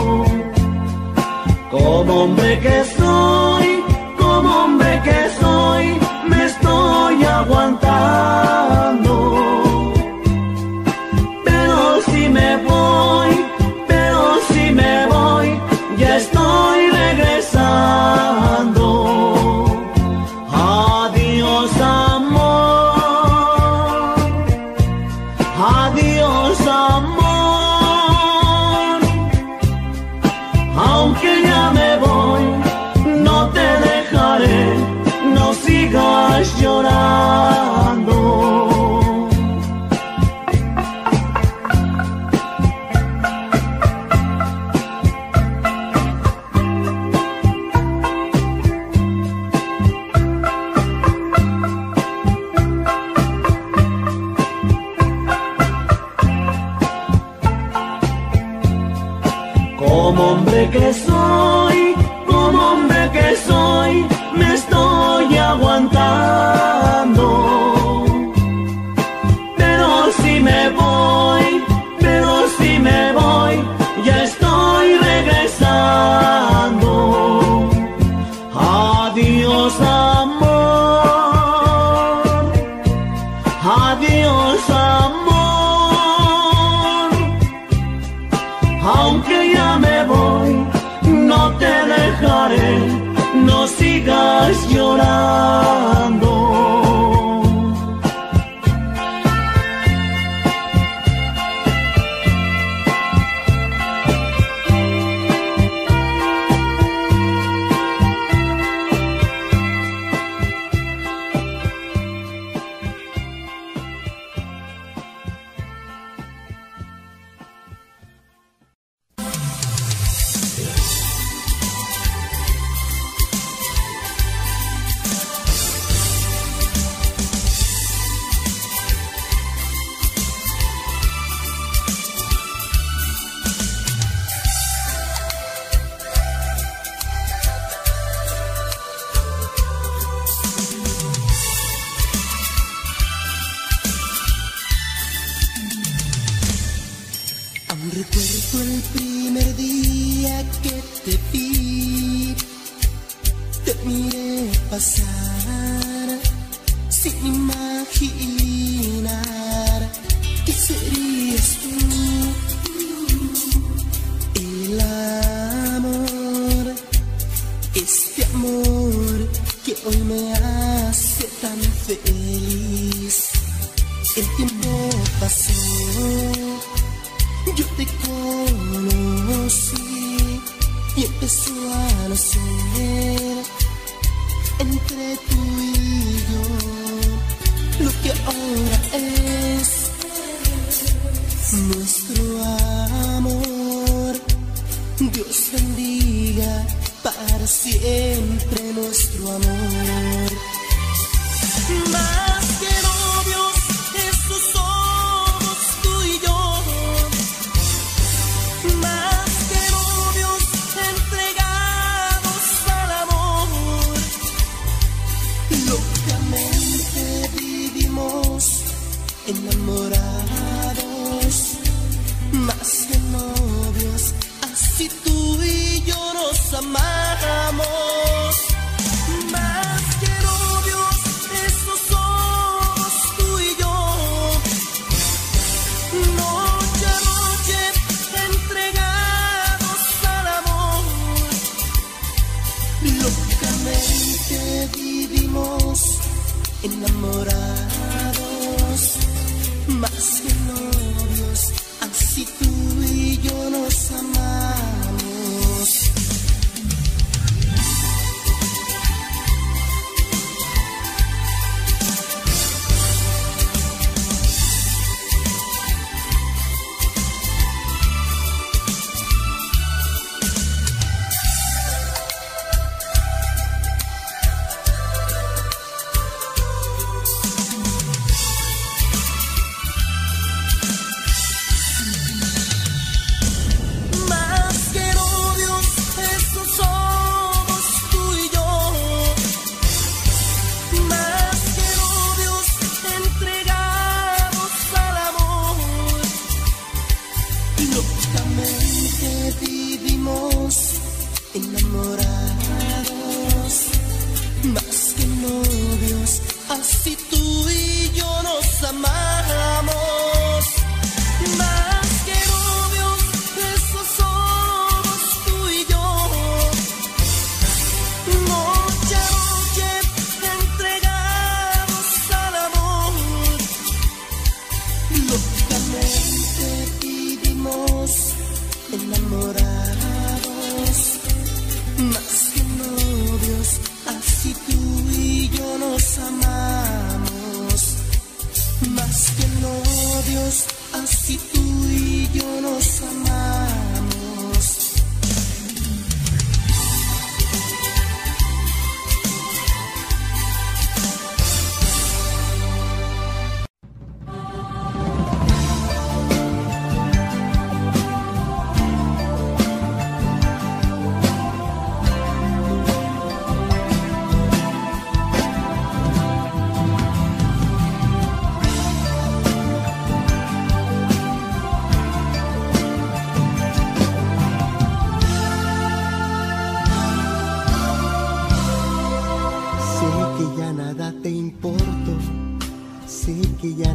Como hombre que soy, como hombre que soy, me estoy aguantando. Me voy, pero si me voy, ya estoy regresando. Adiós amor, adiós amor. Aunque ya me voy, no te dejaré, no sigas llorando. Como hombre que soy, como hombre que soy, me estoy aguantando. Pero si me voy, pero si me voy, ya estoy regresando. Adiós amor, adiós amor. ya me voy, no te dejaré, no sigas llorando.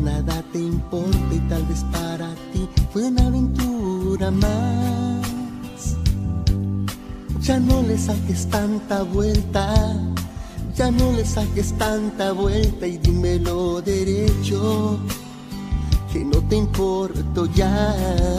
importa y tal vez para ti fue una aventura más. Ya no le saques tanta vuelta, ya no le saques tanta vuelta y dímelo derecho, que no te importo ya.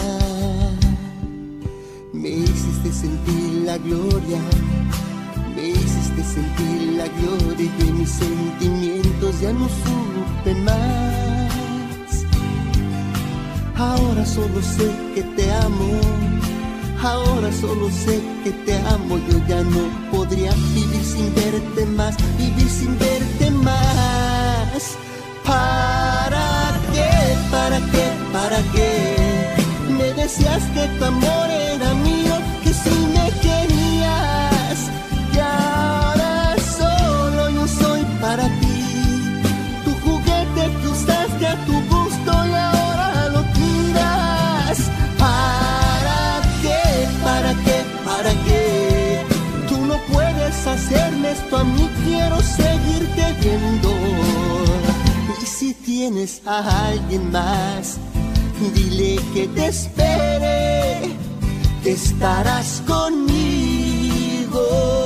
Me hiciste sentir la gloria, me hiciste sentir la gloria y de mis sentimientos ya no supe más. Ahora solo sé que te amo, ahora solo sé que te amo. Yo ya no podría vivir sin verte más, vivir sin verte más. ¿Para qué? ¿Para qué? ¿Para qué? Me decías que tu amor era mío, que si me querías. Y ahora solo yo soy para ti, tu juguete que usaste a tu gusto y ahora lo tiras. ¿Para qué? ¿Para qué? ¿Para qué? Tú no puedes hacerme esto a mí, quiero seguirte viendo. Y si tienes a alguien más, dile que te espere, que estarás conmigo.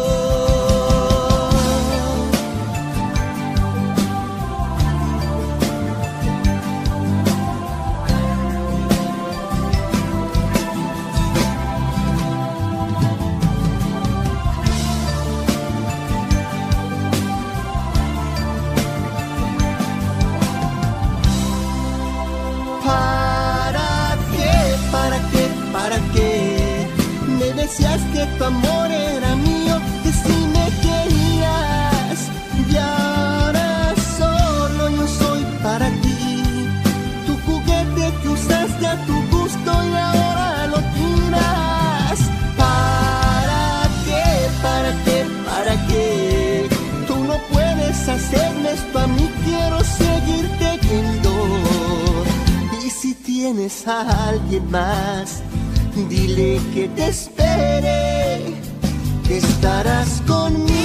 ¿Para qué? Me decías que tu amor era mío, que si me querías. Y ahora solo yo soy para ti, tu juguete que usaste a tu gusto y ahora lo tiras. ¿Para qué? ¿Para qué? ¿Para qué? Tú no puedes hacerme esto a mí, quiero seguirte viendo. Y si tienes a alguien más, dile que te espere, que estarás conmigo.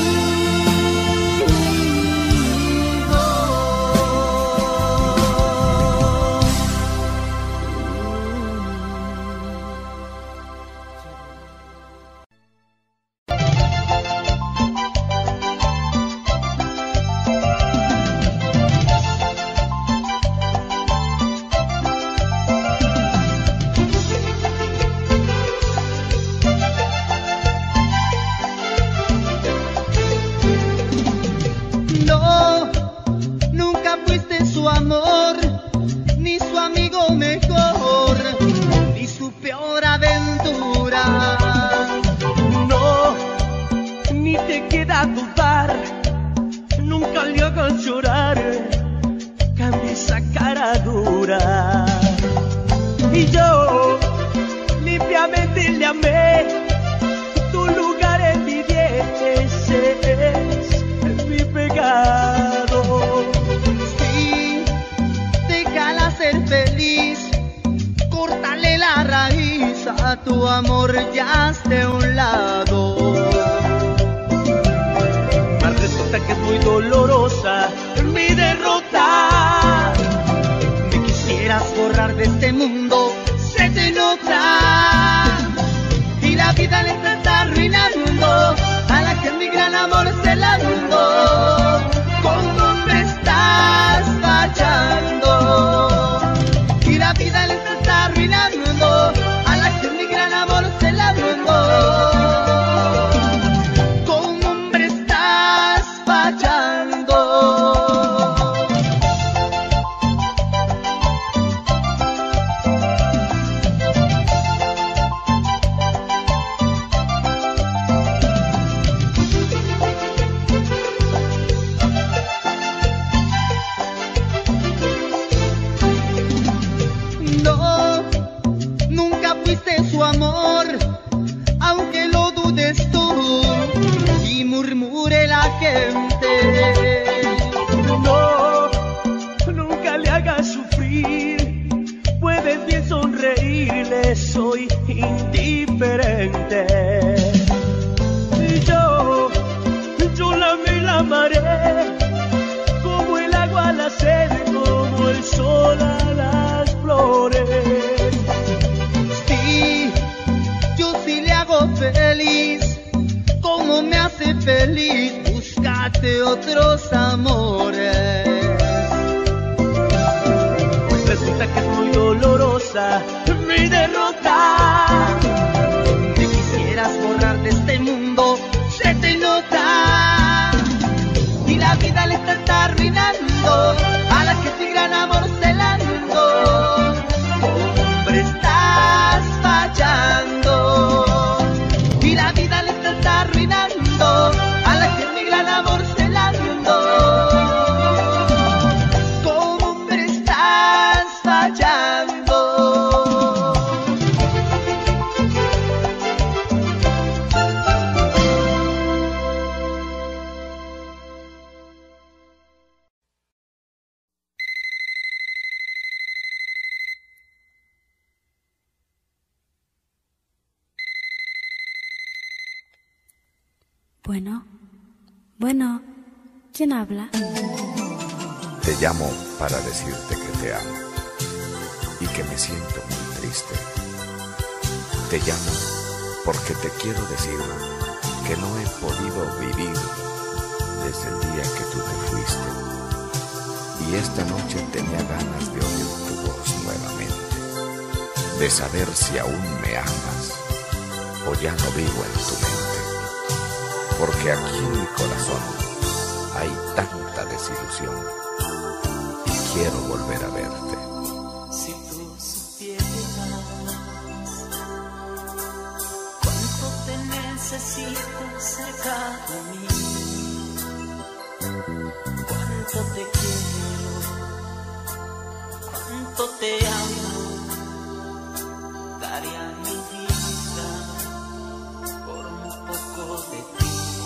cómo me hace feliz, búscate otros amores. Pues resulta que es muy dolorosa mi derrota. Te quisieras borrar de este mundo, se te nota. Y la vida le está arruinando a la que tu gran amor celando. Hombre, estás fallando. Y la vida le está arruinando a la que mi gran amor celando. Como hombre estás fallando. Bueno, bueno, ¿quién habla? Te llamo para decirte que te amo y que me siento muy triste. Te llamo porque te quiero decir que no he podido vivir desde el día que tú te fuiste. Y esta noche tenía ganas de oír tu voz nuevamente, de saber si aún me amas o ya no vivo en tu mente. Porque aquí en mi corazón hay tanta desilusión y quiero volver a verte. Si tú supieras cuánto te necesito cerca de mí, cuánto te quiero, cuánto te amo, daría mi vida por un poco de ti.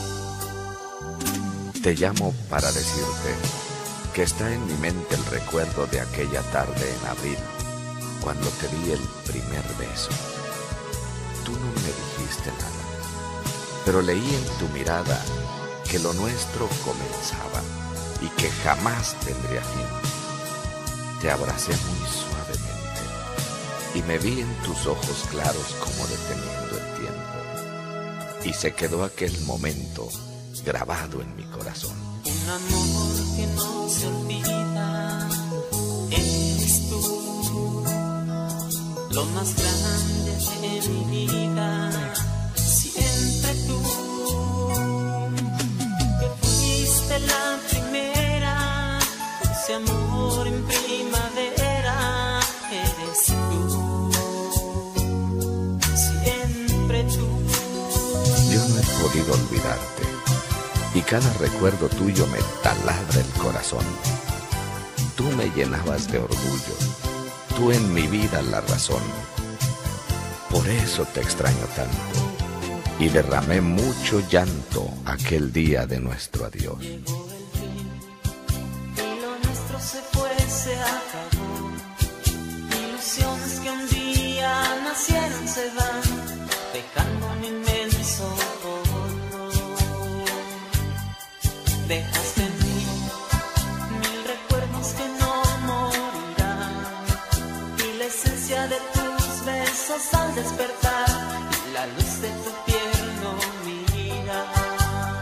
Te llamo para decirte que está en mi mente el recuerdo de aquella tarde en abril, cuando te di el primer beso. Tú no me dijiste nada, pero leí en tu mirada que lo nuestro comenzaba y que jamás tendría fin. Te abracé muy suavemente y me vi en tus ojos claros como deteniendo el tiempo. Y se quedó aquel momento grabado en mi corazón. Un amor que no se olvida, eres tú, lo más grande de mi vida, siempre tú, que fuiste la primera, ese amor en primavera, eres tú, siempre tú. Yo no he podido olvidarte y cada recuerdo tuyo me taladra el corazón. Tú me llenabas de orgullo, tú en mi vida la razón. Por eso te extraño tanto y derramé mucho llanto aquel día de nuestro adiós. Llegó el fin y lo nuestro se fue, se acabó. Ilusiones que un día nacieron se van, dejando un inmenso polvo. Dejaste en mí mil recuerdos que no morirán, y la esencia de tus besos al despertar, y la luz de tu tierno mirar.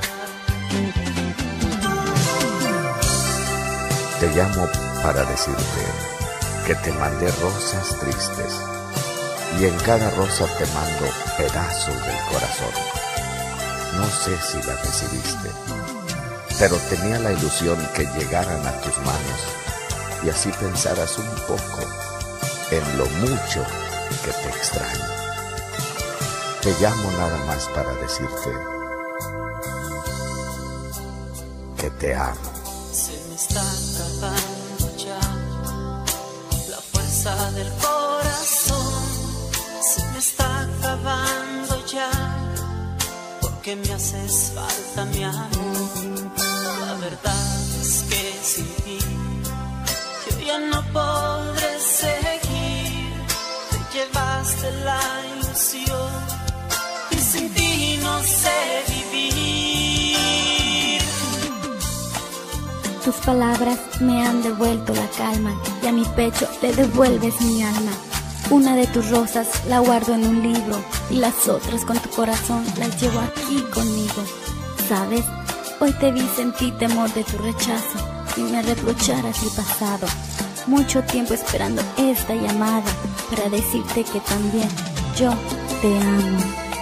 Te llamo para decirte que te mandé rosas tristes y en cada rosa te mando pedazos del corazón. No sé si las recibiste, pero tenía la ilusión que llegaran a tus manos y así pensaras un poco en lo mucho que te extraño. Te llamo nada más para decirte que te amo. Se me está acabando ya la fuerza del corazón, se me está acabando ya, porque me haces falta, mi amor. La verdad es que sin ti yo ya no podré seguir. Te llevaste la ilusión y sin ti no sé vivir. Tus palabras me han devuelto la calma y a mi pecho le devuelves mi alma. Una de tus rosas la guardo en un libro y las otras con tu corazón las llevo aquí conmigo. ¿Sabes? Hoy te vi, sentí temor de tu rechazo y me reprocharas el pasado. Mucho tiempo esperando esta llamada para decirte que también yo te amo.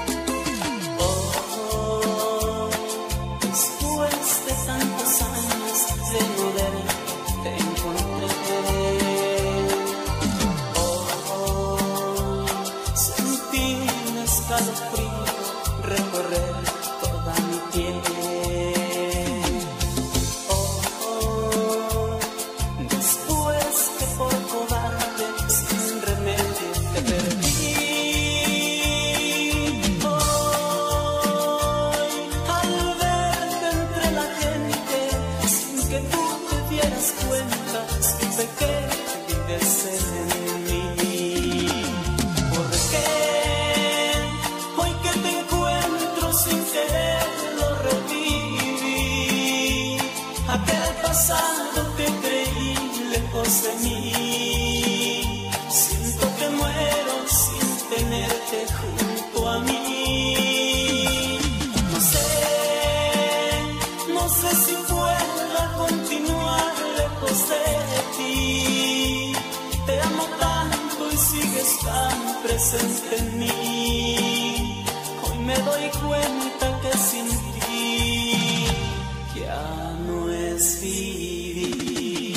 Presente en mí, hoy me doy cuenta que sin ti ya no es vivir.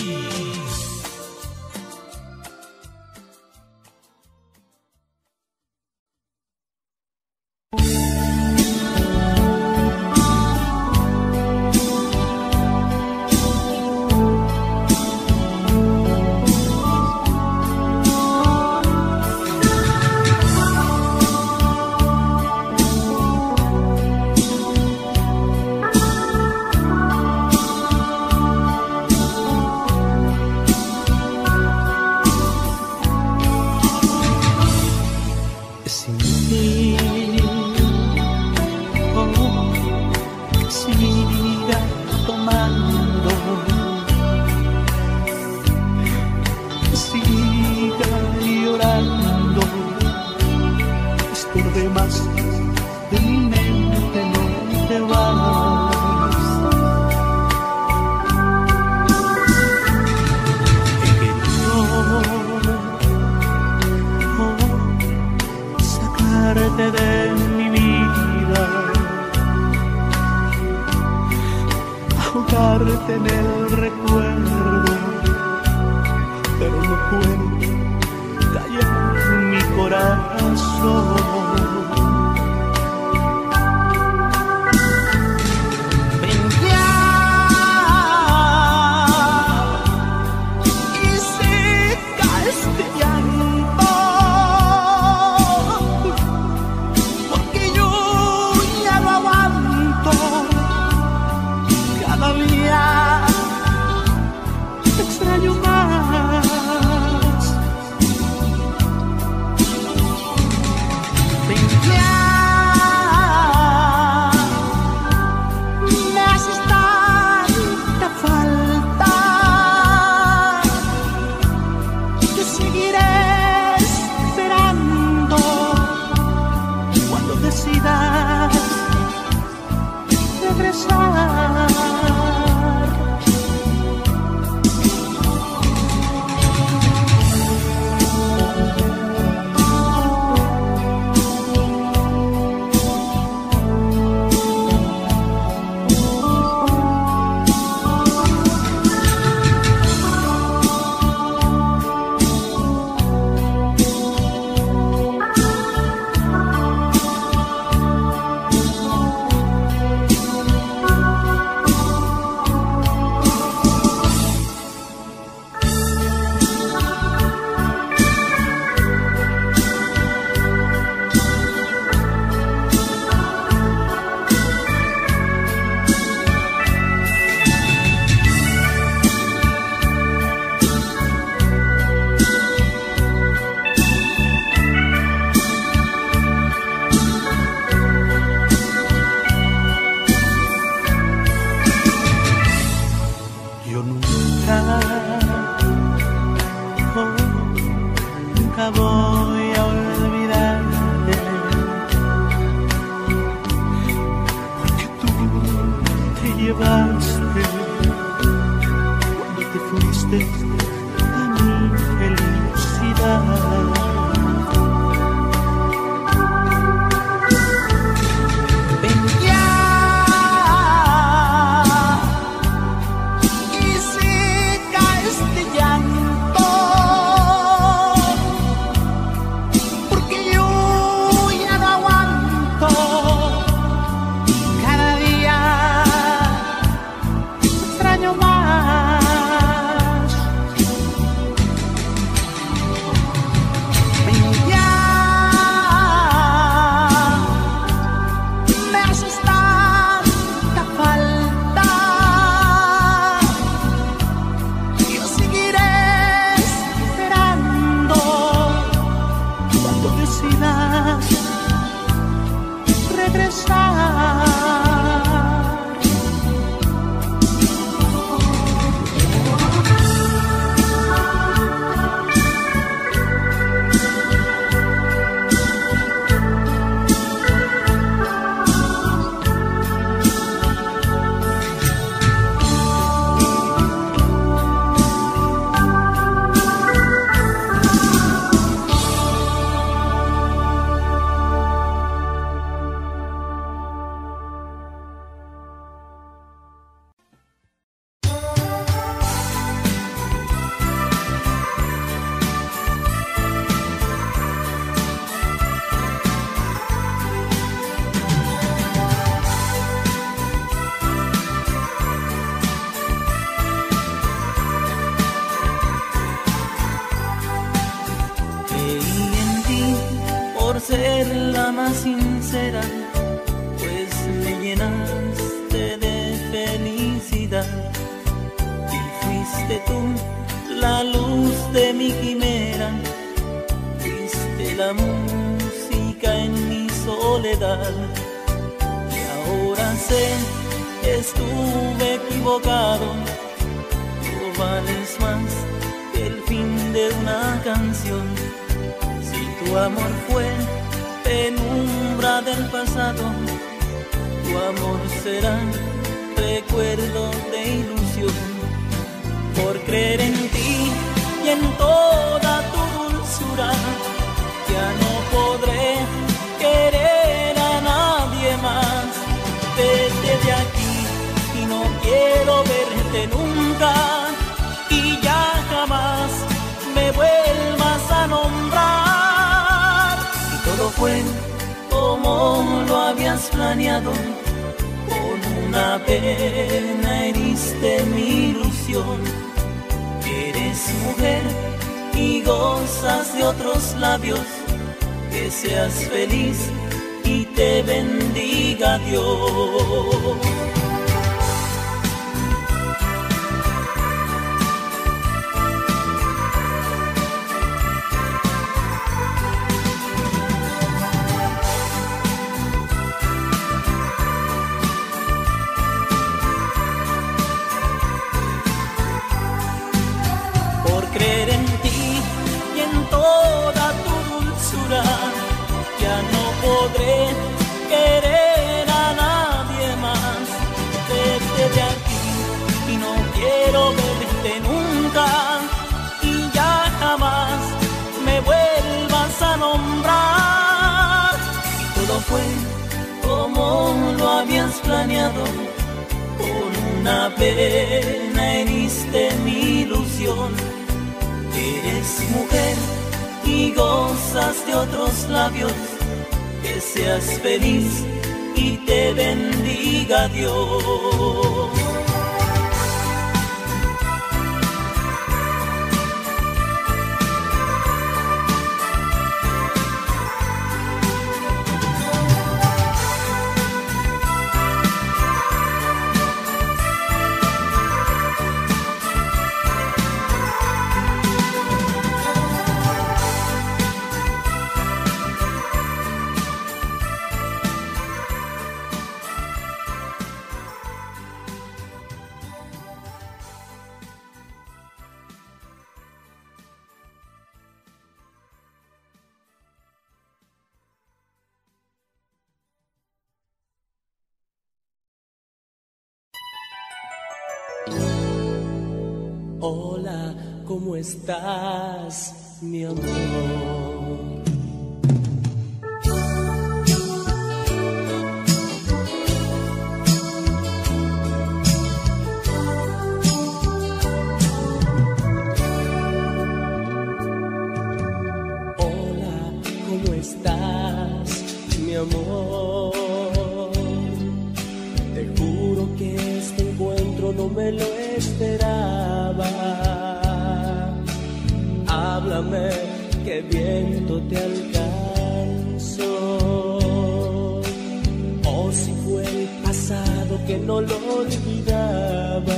En el recuerdo, pero no puedo callar mi corazón. Ven ya y seca este llanto, porque yo ya no aguanto. Cada día te extraño más. jugaste cuando te fuiste a mi felicidad. Ser la más sincera, pues me llenaste de felicidad. Y fuiste tú la luz de mi quimera, fuiste la música en mi soledad. Y ahora sé que estuve equivocado, no vales más que el fin de una canción. Si tu amor fue penumbra del pasado, tu amor será recuerdo de ilusión. Por creer en ti y en toda tu dulzura, ya no podré querer a nadie más. Vete de aquí y no quiero verte nunca, y ya jamás me vuelvas a nombrar. Todo fue como lo habías planeado, con una pena heriste mi ilusión. Eres mujer y gozas de otros labios, que seas feliz y te bendiga Dios. Creer en ti y en toda tu dulzura, ya no podré querer a nadie más. Vete de aquí y no quiero verte nunca, y ya jamás me vuelvas a nombrar. Y todo fue como lo habías planeado, con una pena heriste mi ilusión. Eres mujer y gozas de otros labios, que seas feliz y te bendiga Dios. Hola, ¿cómo estás, mi amor? Hola, ¿cómo estás, mi amor? Te juro que este encuentro no me lo esperaba. Háblame, que viento te alcanzó. O si fue el pasado que no lo olvidabas.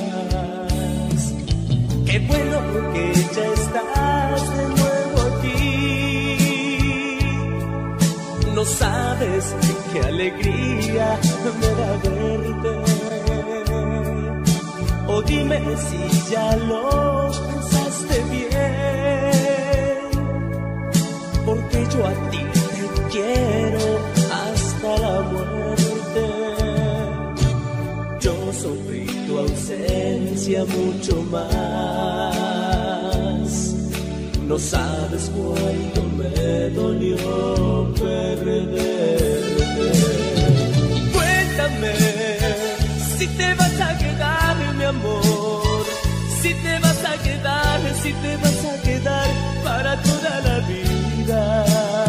Qué bueno que ya estás de nuevo aquí. No sabes qué alegría me da verte. O dime si ya lo pensaste bien, porque yo a ti te quiero hasta la muerte. Yo sufrí tu ausencia mucho más. No sabes cuánto me dolió perderte. Cuéntame si te vas a quedar, mi amor, si te vas a quedar, si te vas a quedar para toda la vida.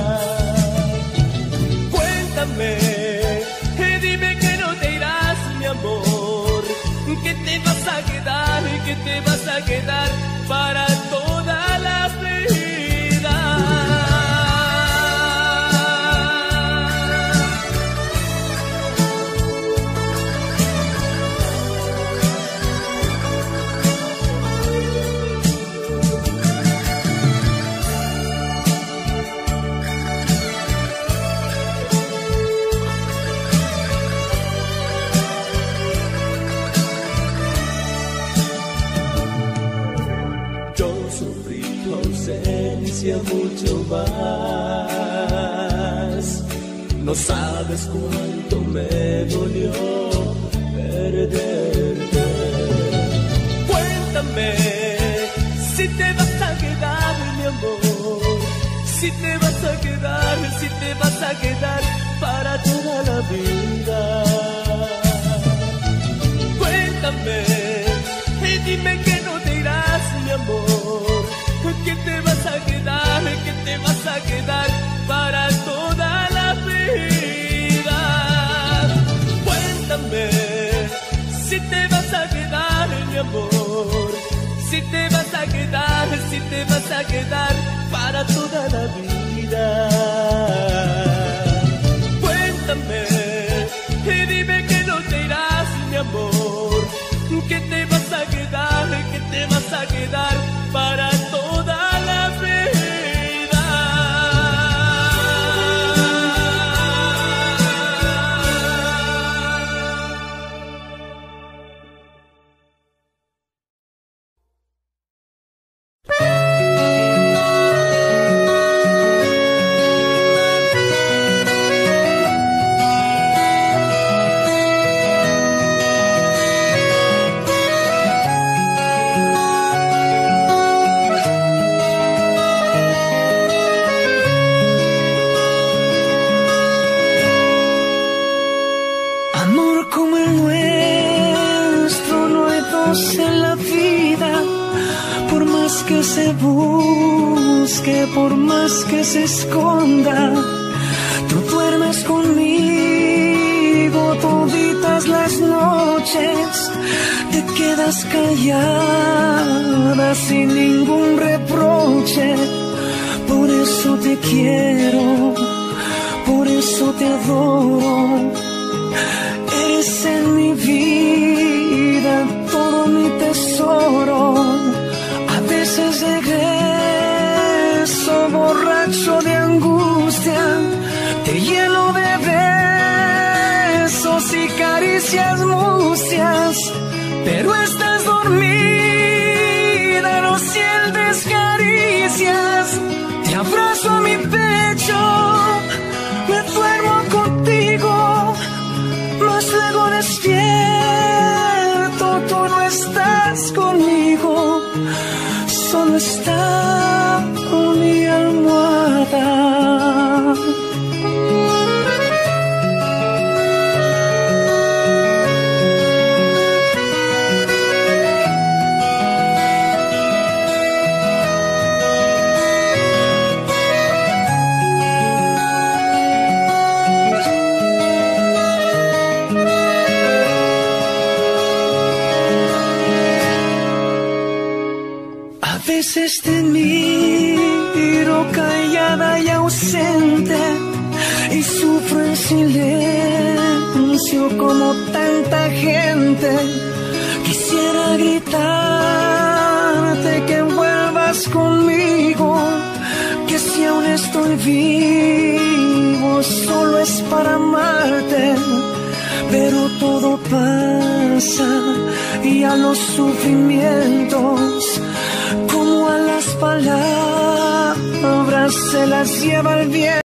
Cuéntame, eh, dime que no te irás, mi amor, que te vas a quedar, que te vas a quedar para toda la vida. Mucho más, no sabes cuánto me dolió perderte. Cuéntame si te vas a quedar, mi amor, si te vas a quedar, si te vas a quedar para toda la vida. Cuéntame y dime que no te irás, mi amor, que te vas a quedar, que te vas a quedar para toda la vida. Cuéntame si te vas a quedar, mi amor, si te vas a quedar, si te vas a quedar para toda la vida. Cuéntame y dime que no te irás, mi amor, que te vas a quedar, que te vas a quedar para toda la vida. Se busque, por más que se esconda, tú duermes conmigo toditas las noches, te quedas callada sin ningún reproche. Por eso te quiero, por eso te adoro. Eres en mi vida todo mi tesoro. A veces regreso borracho de angustia, te lleno de besos y caricias mustias, pero estás dormida, no sientes caricias. Te abrazo a mi pecho, me duermo contigo, mas luego despierto, tú no estás conmigo. te miro callada y ausente y sufro en silencio como tanta gente. Quisiera gritarte que vuelvas conmigo, que si aún estoy vivo solo es para amarte, pero todo pasa y a los sufrimientos como a las palabras se las lleva el viento.